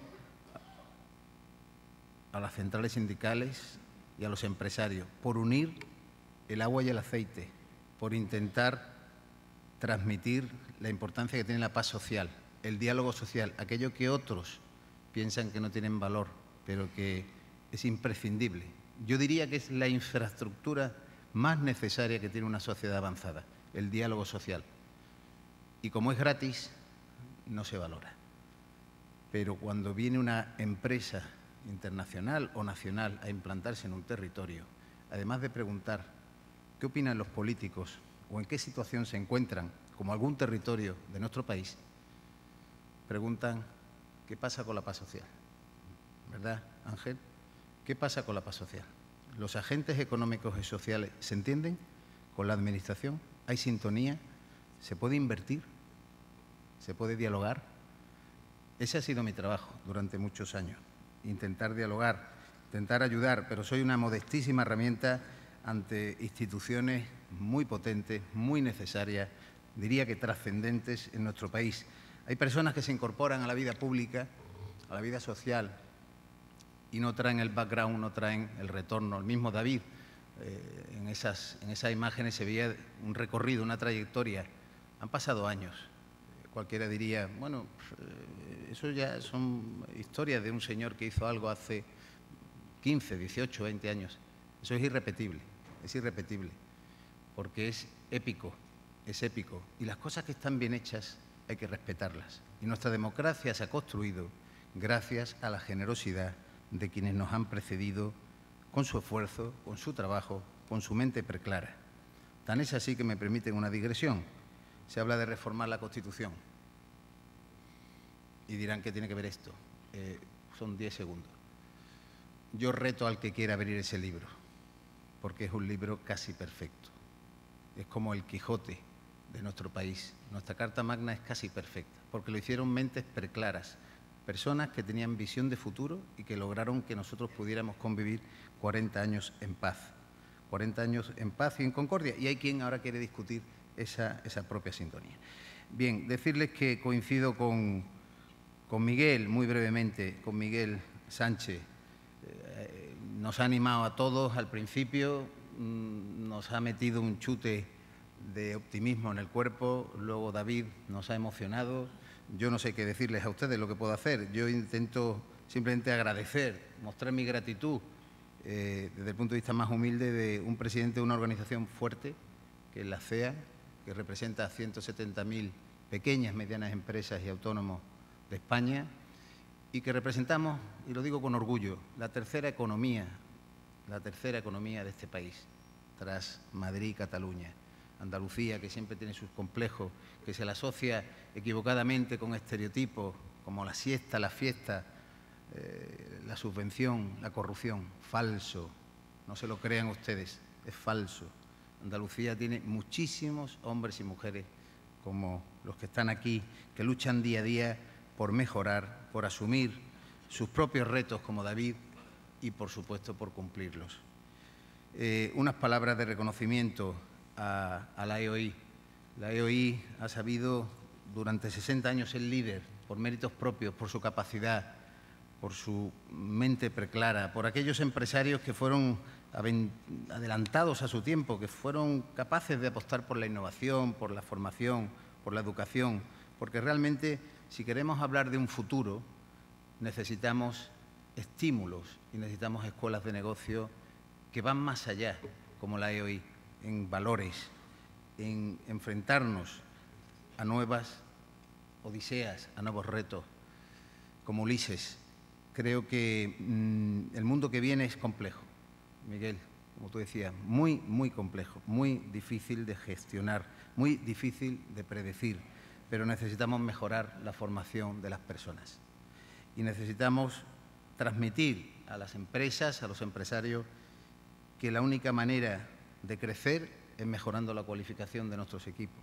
a las centrales sindicales y a los empresarios, por unir el agua y el aceite, por intentar transmitir la importancia que tiene la paz social, el diálogo social, aquello que otros piensan que no tienen valor, pero que es imprescindible. Yo diría que es la infraestructura más necesaria que tiene una sociedad avanzada, el diálogo social. Y como es gratis, no se valora. Pero cuando viene una empresa internacional o nacional a implantarse en un territorio, además de preguntar qué opinan los políticos o en qué situación se encuentran, como algún territorio de nuestro país, preguntan qué pasa con la paz social. ¿Verdad, Ángel? ¿Qué pasa con la paz social? ¿Los agentes económicos y sociales se entienden con la Administración? ¿Hay sintonía? ¿Se puede invertir? ¿Se puede dialogar? Ese ha sido mi trabajo durante muchos años. Intentar dialogar, intentar ayudar, pero soy una modestísima herramienta ante instituciones muy potentes, muy necesarias, diría que trascendentes en nuestro país. Hay personas que se incorporan a la vida pública, a la vida social, y no traen el background, no traen el retorno. El mismo David, eh, en, esas, en esas imágenes se veía un recorrido, una trayectoria. Han pasado años. Cualquiera diría, bueno, eh, eso ya son historias de un señor que hizo algo hace quince, dieciocho, veinte años. Eso es irrepetible, es irrepetible, porque es épico, es épico. Y las cosas que están bien hechas hay que respetarlas. Y nuestra democracia se ha construido gracias a la generosidad de quienes nos han precedido con su esfuerzo, con su trabajo, con su mente preclara. Tan es así que me permiten una digresión. Se habla de reformar la Constitución. Y dirán, ¿qué tiene que ver esto? Eh, son diez segundos. Yo reto al que quiera abrir ese libro, porque es un libro casi perfecto. Es como el Quijote de nuestro país. Nuestra Carta Magna es casi perfecta, porque lo hicieron mentes preclaras, personas que tenían visión de futuro y que lograron que nosotros pudiéramos convivir cuarenta años en paz. cuarenta años en paz y en concordia. Y hay quien ahora quiere discutir esa, esa propia sintonía. Bien, decirles que coincido con, Con Miguel, muy brevemente, con Miguel Sánchez, eh, nos ha animado a todos al principio, mmm, nos ha metido un chute de optimismo en el cuerpo, luego David nos ha emocionado. Yo no sé qué decirles a ustedes lo que puedo hacer. Yo intento simplemente agradecer, mostrar mi gratitud eh, desde el punto de vista más humilde de un presidente de una organización fuerte, que es la C E A, que representa a ciento setenta mil pequeñas, medianas empresas y autónomos de España, y que representamos, y lo digo con orgullo, la tercera economía, la tercera economía de este país, tras Madrid y Cataluña. Andalucía, que siempre tiene sus complejos, que se la asocia equivocadamente con estereotipos como la siesta, la fiesta, eh, la subvención, la corrupción. Falso, no se lo crean ustedes, es falso. Andalucía tiene muchísimos hombres y mujeres como los que están aquí, que luchan día a día por mejorar, por asumir sus propios retos como David y, por supuesto, por cumplirlos. Eh, unas palabras de reconocimiento a, a la E O I. La E O I ha sabido durante sesenta años ser líder por méritos propios, por su capacidad, por su mente preclara, por aquellos empresarios que fueron adelantados a su tiempo, que fueron capaces de apostar por la innovación, por la formación, por la educación, porque realmente, si queremos hablar de un futuro, necesitamos estímulos y necesitamos escuelas de negocio que van más allá, como la E O I, en valores, en enfrentarnos a nuevas odiseas, a nuevos retos, como Ulises. Creo que mmm, el mundo que viene es complejo, Miguel, como tú decías, muy, muy complejo, muy difícil de gestionar, muy difícil de predecir, pero necesitamos mejorar la formación de las personas y necesitamos transmitir a las empresas, a los empresarios, que la única manera de crecer es mejorando la cualificación de nuestros equipos.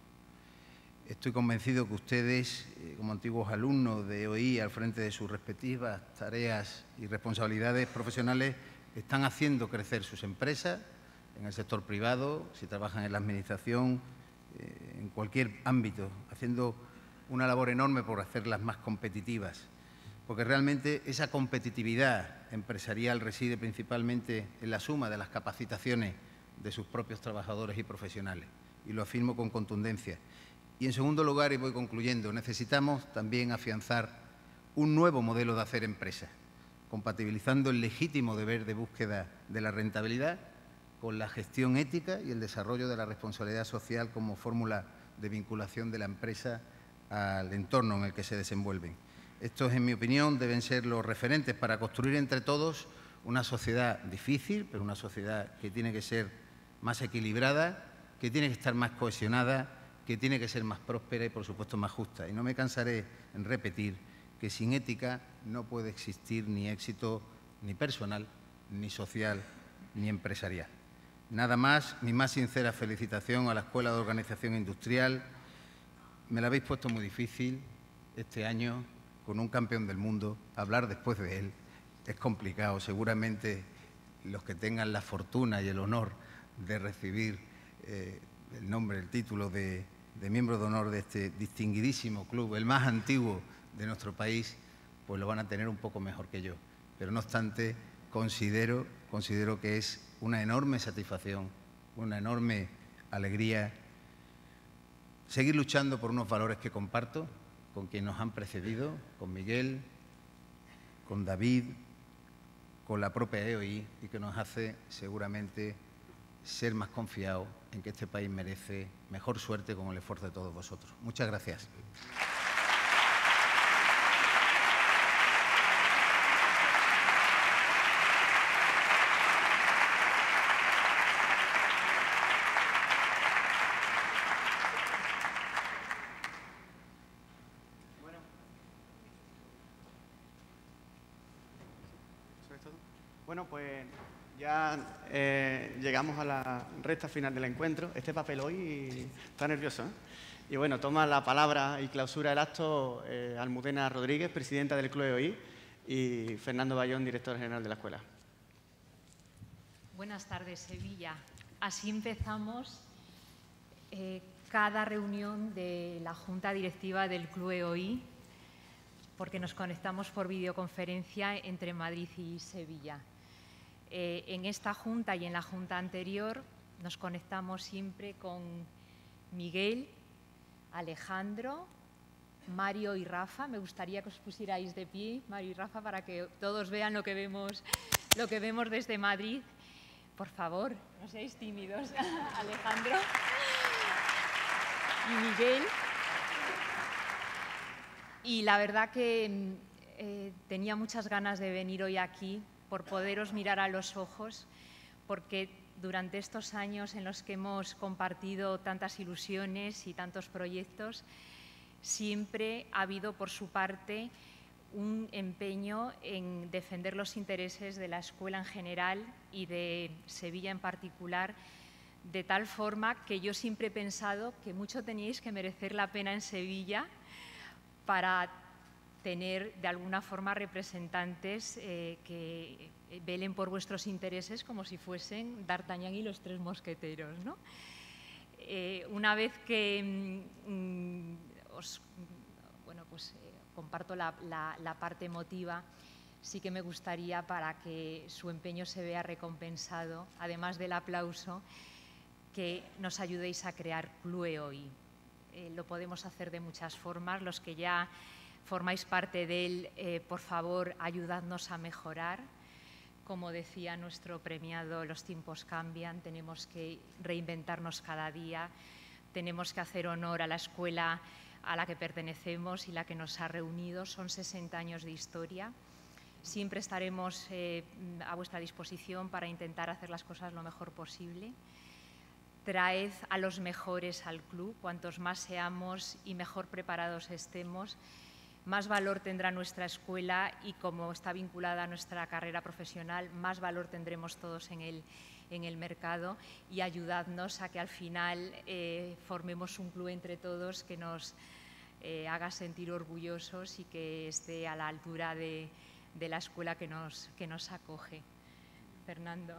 Estoy convencido que ustedes, eh, como antiguos alumnos de E O I, al frente de sus respectivas tareas y responsabilidades profesionales, están haciendo crecer sus empresas en el sector privado, si trabajan en la administración, eh, en cualquier ámbito, haciendo una labor enorme por hacerlas más competitivas, porque realmente esa competitividad empresarial reside principalmente en la suma de las capacitaciones de sus propios trabajadores y profesionales, y lo afirmo con contundencia. Y en segundo lugar, y voy concluyendo, necesitamos también afianzar un nuevo modelo de hacer empresa, compatibilizando el legítimo deber de búsqueda de la rentabilidad con la gestión ética y el desarrollo de la responsabilidad social como fórmula de vinculación de la empresa al entorno en el que se desenvuelven. Estos, en mi opinión, deben ser los referentes para construir entre todos una sociedad difícil, pero una sociedad que tiene que ser más equilibrada, que tiene que estar más cohesionada, que tiene que ser más próspera y, por supuesto, más justa. Y no me cansaré en repetir que sin ética no puede existir ni éxito ni personal, ni social, ni empresarial. Nada más, mi más sincera felicitación a la Escuela de Organización Industrial. Me la habéis puesto muy difícil este año, con un campeón del mundo. Hablar después de él es complicado. Seguramente los que tengan la fortuna y el honor de recibir eh, el nombre, el título de, de miembro de honor de este distinguidísimo club, el más antiguo de nuestro país, pues lo van a tener un poco mejor que yo. Pero no obstante, considero, considero que es una enorme satisfacción, una enorme alegría seguir luchando por unos valores que comparto con quienes nos han precedido, con Miguel, con David, con la propia E O I, y que nos hace seguramente ser más confiados en que este país merece mejor suerte con el esfuerzo de todos vosotros. Muchas gracias. Bueno, pues ya eh, llegamos a la recta final del encuentro. Este papel hoy está nervioso, ¿eh? Y bueno, toma la palabra y clausura el acto eh, Almudena Rodríguez, presidenta del Club E O I, y Fernando Bayón, director general de la escuela. Buenas tardes, Sevilla. Así empezamos eh, cada reunión de la Junta Directiva del Club E O I. porque nos conectamos por videoconferencia entre Madrid y Sevilla. Eh, en esta junta y en la junta anterior nos conectamos siempre con Miguel, Alejandro, Mario y Rafa. Me gustaría que os pusierais de pie, Mario y Rafa, para que todos vean lo que vemos, lo que vemos desde Madrid. Por favor, no seáis tímidos. Alejandro y Miguel. Y la verdad que eh, tenía muchas ganas de venir hoy aquí por poderos mirar a los ojos, porque durante estos años en los que hemos compartido tantas ilusiones y tantos proyectos, siempre ha habido por su parte un empeño en defender los intereses de la escuela en general y de Sevilla en particular, de tal forma que yo siempre he pensado que mucho teníais que merecer la pena en Sevilla para tener de alguna forma representantes eh, que velen por vuestros intereses como si fuesen D'Artagnan y los tres mosqueteros, ¿no? Eh, una vez que mm, os bueno, pues, eh, comparto la, la, la parte emotiva, sí que me gustaría, para que su empeño se vea recompensado, además del aplauso, que nos ayudéis a crear C L U E hoy. Eh, lo podemos hacer de muchas formas. Los que ya formáis parte de él, eh, por favor, ayudadnos a mejorar. Como decía nuestro premiado, los tiempos cambian, tenemos que reinventarnos cada día, tenemos que hacer honor a la escuela a la que pertenecemos y la que nos ha reunido. Son sesenta años de historia. Siempre estaremos eh, a vuestra disposición para intentar hacer las cosas lo mejor posible. Traed a los mejores al club. Cuantos más seamos y mejor preparados estemos, más valor tendrá nuestra escuela, y como está vinculada a nuestra carrera profesional, más valor tendremos todos en el, en el mercado, y ayudadnos a que al final eh, formemos un club entre todos que nos eh, haga sentir orgullosos y que esté a la altura de, de la escuela que nos, que nos acoge. Fernando.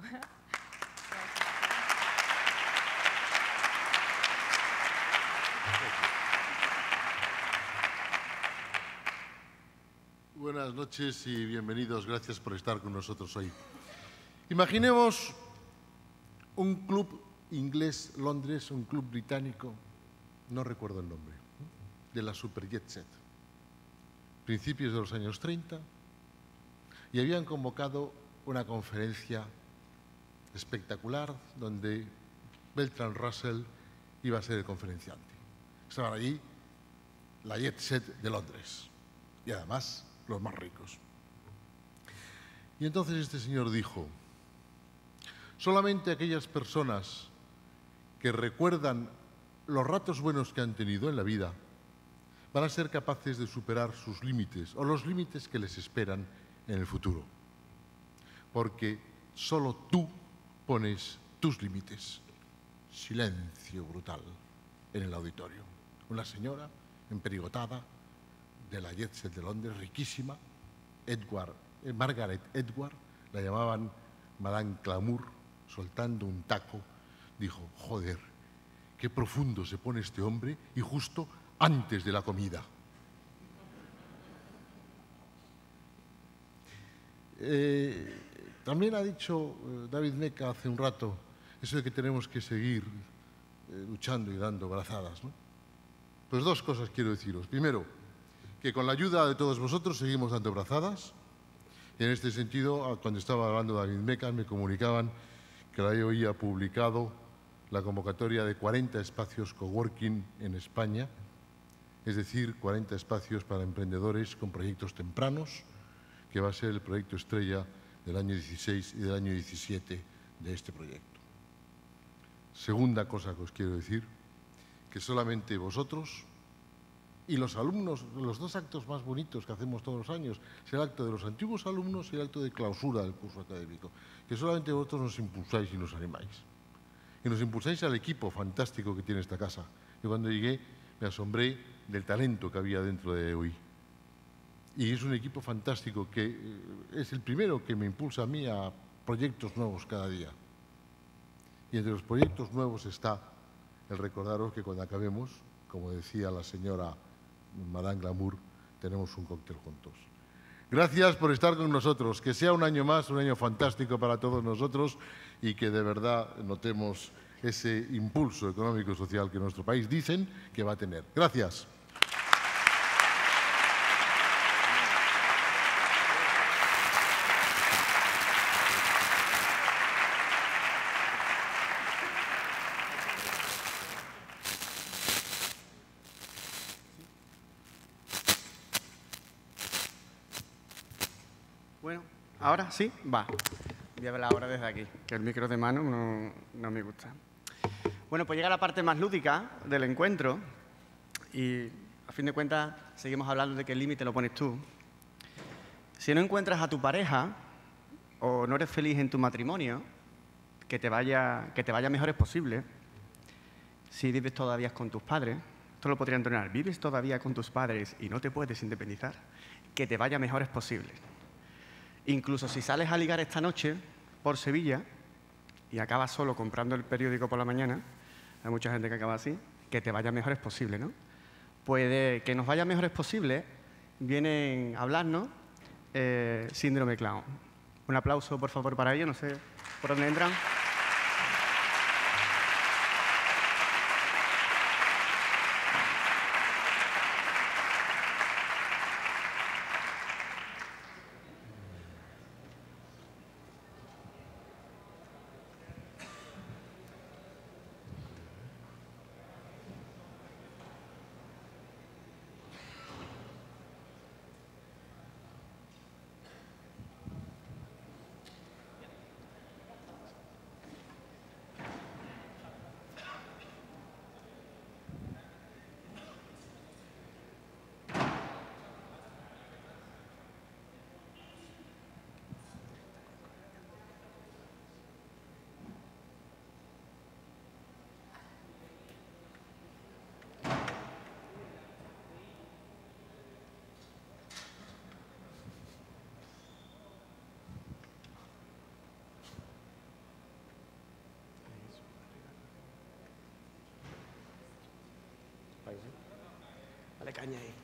Buenas noches y bienvenidos. Gracias por estar con nosotros hoy. Imaginemos un club inglés, Londres, un club británico, no recuerdo el nombre, de la Super Jet Set, principios de los años treinta, y habían convocado una conferencia espectacular donde Bertrand Russell iba a ser el conferenciante. Estaban allí la Jet Set de Londres y además los más ricos. Y entonces este señor dijo: solamente aquellas personas que recuerdan los ratos buenos que han tenido en la vida van a ser capaces de superar sus límites o los límites que les esperan en el futuro. Porque solo tú pones tus límites. Silencio brutal en el auditorio. Una señora emperigotada de la Jet Set de Londres, riquísima, Edward, eh, Margaret Edward, la llamaban Madame Glamour, soltando un taco, dijo: joder, qué profundo se pone este hombre, y justo antes de la comida. Eh, también ha dicho eh, David Meca hace un rato eso de que tenemos que seguir eh, luchando y dando brazadas, ¿no? Pues dos cosas quiero deciros. Primero, que con la ayuda de todos vosotros seguimos dando brazadas. Y en este sentido, cuando estaba hablando David Meca, me comunicaban que la E O I ha publicado la convocatoria de cuarenta espacios coworking en España, es decir, cuarenta espacios para emprendedores con proyectos tempranos, que va a ser el proyecto estrella del año dieciséis y del año diecisiete de este proyecto. Segunda cosa que os quiero decir, que solamente vosotros y los alumnos, los dos actos más bonitos que hacemos todos los años, es el acto de los antiguos alumnos y el acto de clausura del curso académico, que solamente vosotros nos impulsáis y nos animáis. Y nos impulsáis al equipo fantástico que tiene esta casa. Yo cuando llegué me asombré del talento que había dentro de E O I. Y es un equipo fantástico que es el primero que me impulsa a mí a proyectos nuevos cada día. Y entre los proyectos nuevos está el recordaros que cuando acabemos, como decía la señora Madame Glamour, tenemos un cóctel juntos. Gracias por estar con nosotros. Que sea un año más, un año fantástico para todos nosotros y que de verdad notemos ese impulso económico y social que nuestro país dicen que va a tener. Gracias. Bueno, ahora sí, va. Voy a hablar ahora desde aquí, que el micro de mano no, no me gusta. Bueno, pues llega la parte más lúdica del encuentro y, a fin de cuentas, seguimos hablando de que el límite lo pones tú. Si no encuentras a tu pareja o no eres feliz en tu matrimonio, que te vaya, que te vaya mejor es posible. Si vives todavía con tus padres, esto lo podría entrenar, vives todavía con tus padres y no te puedes independizar, que te vaya mejor es posible. Incluso si sales a ligar esta noche por Sevilla y acabas solo comprando el periódico por la mañana, hay mucha gente que acaba así, que te vaya mejor es posible, ¿no? Pues que nos vaya mejor es posible, vienen a hablarnos eh, Síndrome Clown. Un aplauso, por favor, para ellos, no sé por dónde entran. Dale caña ahí.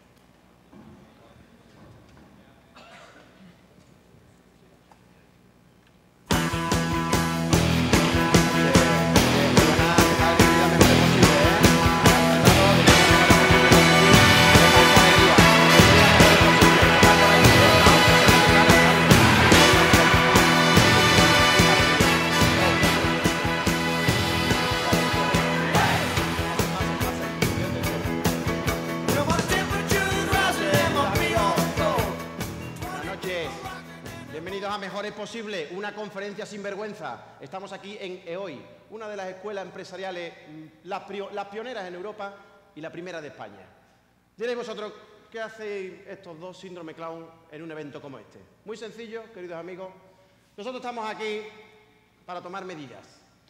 Bienvenidos a Mejores Posible, una conferencia sin vergüenza. Estamos aquí en E O I, una de las escuelas empresariales, las, las pioneras en Europa y la primera de España. Diréis vosotros, ¿qué hacéis estos dos Síndrome Clown en un evento como este? Muy sencillo, queridos amigos. Nosotros estamos aquí para tomar medidas.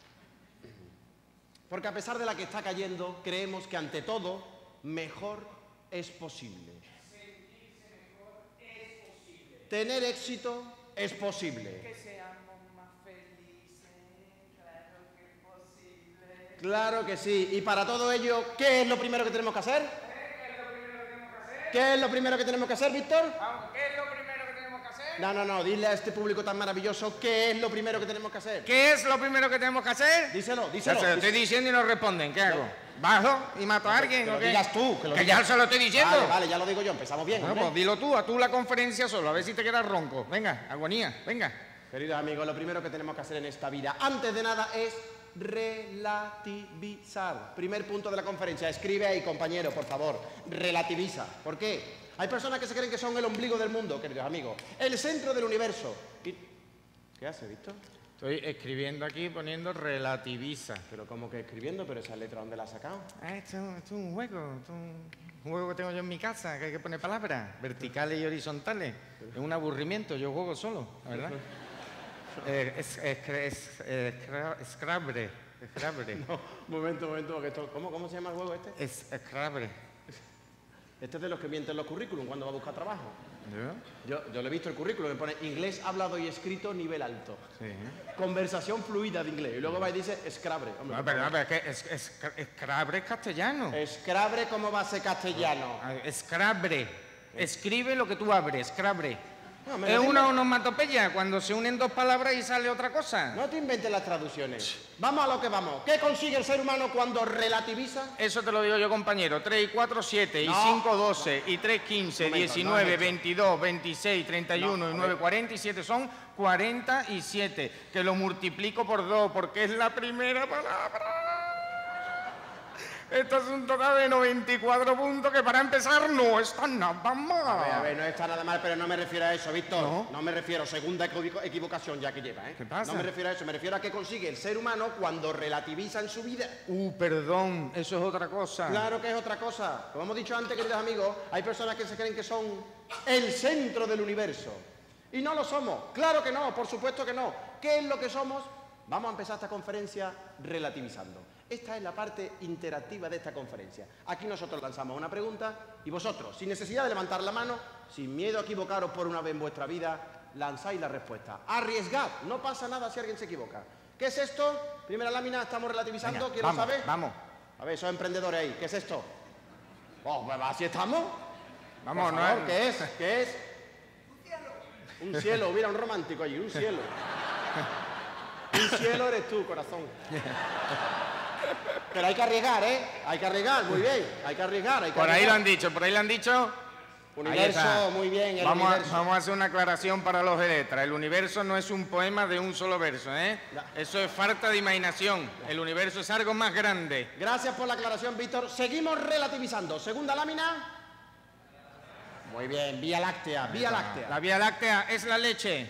Porque a pesar de la que está cayendo, creemos que ante todo, mejor es posible. Tener éxito es posible. Que seamos más felices, claro que es posible. Claro que sí. Y para todo ello, ¿qué es lo primero que tenemos que hacer? ¿Qué es lo primero que tenemos que hacer, Víctor? Vamos, ¿qué es lo primero que tenemos que hacer? No, no, no, dile a este público tan maravilloso qué es lo primero que tenemos que hacer. ¿Qué es lo primero que tenemos que hacer? Díselo, díselo. Se lo estoy diciendo y no responden, ¿qué hago? ¿Bajo y mato a alguien que o lo qué? digas tú. Que, lo que digas. ya se lo estoy diciendo. Vale, vale, ya lo digo yo, empezamos bien. Bueno, pues dilo tú, a tú la conferencia solo, a ver si te quedas ronco. Venga, agonía, venga. Queridos amigos, lo primero que tenemos que hacer en esta vida, antes de nada, es relativizar. Primer punto de la conferencia. Escribe ahí, compañero, por favor. Relativiza. ¿Por qué? Hay personas que se creen que son el ombligo del mundo, queridos amigos. El centro del universo. ¿Y qué hace, Víctor? Estoy escribiendo aquí poniendo relativiza. Pero ¿cómo que escribiendo? ¿Pero esa letra dónde la has sacado? Ah, esto, esto es un juego, esto es un juego que tengo yo en mi casa, que hay que poner palabras verticales y horizontales. Es un aburrimiento, yo juego solo, la verdad. eh, es, es, es, es, es Scrabble, Scrabble. No, momento, momento, porque esto, ¿cómo, ¿cómo se llama el juego este? Es Scrabble. Este es de los que mienten los currículum cuando va a buscar trabajo. ¿Yo? Yo, yo le he visto el currículum, me pone inglés hablado y escrito nivel alto. Sí. Conversación fluida de inglés. Y luego va y dice Scrabble. Hombre, no, pero, no, pero es que es, es, Scrabble es castellano. Scrabble, ¿cómo va a ser castellano? No, Scrabble. Escribe lo que tú abres, crabre. No, me es lo una digo. onomatopeya, cuando se unen dos palabras y sale otra cosa. No te inventes las traducciones. Vamos a lo que vamos. ¿Qué consigue el ser humano cuando relativiza? Eso te lo digo yo, compañero. tres y cuatro, siete, y No. cinco, doce, y tres, quince, Momento, diecinueve, no has hecho. veintidós, veintiséis, treinta y uno, No, y a nueve, ver. cuarenta y siete son cuarenta y siete. Que lo multiplico por dos, porque es la primera palabra. Este asunto da de noventa y cuatro puntos, que para empezar no está nada mal. A ver, a ver, no está nada mal, pero no me refiero a eso, Víctor. ¿No? No, me refiero, segunda equivoco- equivocación ya que lleva, ¿eh? ¿Qué pasa? No me refiero a eso, me refiero a qué consigue el ser humano cuando relativiza en su vida. Uh, perdón, eso es otra cosa. Claro que es otra cosa. Como hemos dicho antes, queridos amigos, hay personas que se creen que son el centro del universo. Y no lo somos. Claro que no, por supuesto que no. ¿Qué es lo que somos? Vamos a empezar esta conferencia relativizando. Esta es la parte interactiva de esta conferencia. Aquí nosotros lanzamos una pregunta y vosotros, sin necesidad de levantar la mano, sin miedo a equivocaros por una vez en vuestra vida, lanzáis la respuesta. Arriesgad, no pasa nada si alguien se equivoca. ¿Qué es esto? Primera lámina, estamos relativizando. Venga, ¿Quién vamos, lo sabe? Vamos. A ver, esos emprendedores ahí, ¿qué es esto? Oh, pues así estamos. Vamos, Por no favor, es- ¿qué es? ¿Qué es? Un cielo, hubiera un romántico allí, un cielo. Un cielo eres tú, corazón. Pero hay que arriesgar, ¿eh? Hay que arriesgar, muy bien. Hay que arriesgar, hay que Por ahí lo arriesgar. han dicho, por ahí lo han dicho. Ahí Universo, está. muy bien, el vamos universo. A, vamos a hacer una aclaración para los de letra. El universo no es un poema de un solo verso, ¿eh? Eso es falta de imaginación. El universo es algo más grande. Gracias por la aclaración, Víctor. Seguimos relativizando. Segunda lámina. Muy bien, Vía Láctea, Vía Láctea. La Vía Láctea es la leche.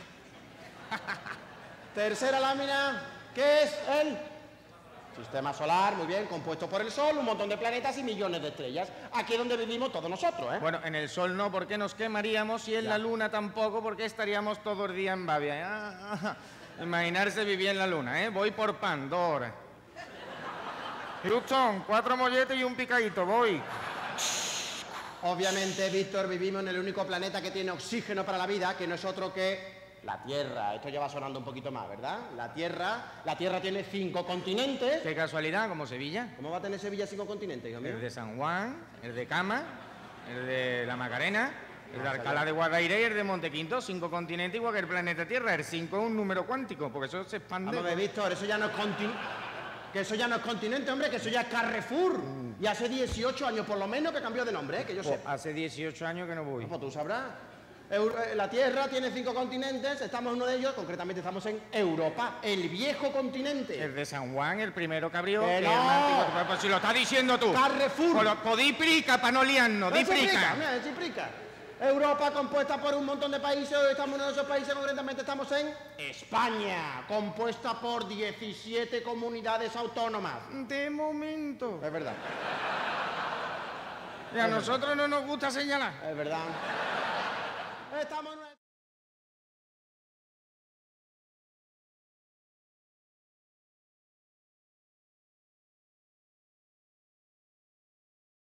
Tercera lámina, ¿qué es el sistema solar? Muy bien, compuesto por el Sol, un montón de planetas y millones de estrellas. Aquí es donde vivimos todos nosotros, ¿eh? Bueno, en el sol no, porque nos quemaríamos, y en la luna tampoco, porque estaríamos todo el día en Babia. Ah, ah, ah. Imaginarse vivir en la luna, ¿eh? Voy por pan, dos horas. Houston, cuatro molletes y un picadito, voy. Obviamente, Víctor, vivimos en el único planeta que tiene oxígeno para la vida, que no es otro que la Tierra. Esto ya va sonando un poquito más, ¿verdad? La Tierra, la Tierra tiene cinco continentes. Qué casualidad, como Sevilla. ¿Cómo va a tener Sevilla cinco continentes, hijo mío? El de San Juan, el de Cama, el de la Macarena, el de Alcalá de Guadaira y el de Montequinto. Cinco continentes igual que el planeta Tierra. El cinco es un número cuántico, porque eso se expande. Vamos a ver, Víctor, eso ya no es continente. Que eso ya no es continente, hombre, que eso ya es Carrefour. Y hace dieciocho años por lo menos que cambió de nombre, ¿eh? Que yo Pues sé. hace dieciocho años que no voy. Pues tú sabrás. Eu- eh, La Tierra tiene cinco continentes, estamos en uno de ellos, concretamente estamos en Europa, el viejo continente. El de San Juan, el primero que abrió. Que que no. es más antiguo. Pues, pues si lo estás diciendo tú. Carrefour. Pues, lo- pues di prica para no liarnos, di Eso explica, prica. mira, eso explica. Europa compuesta por un montón de países, hoy estamos en uno de esos países, concretamente estamos en España, compuesta por diecisiete comunidades autónomas. De momento. Es verdad. Y a nosotros no nos gusta señalar. Es verdad.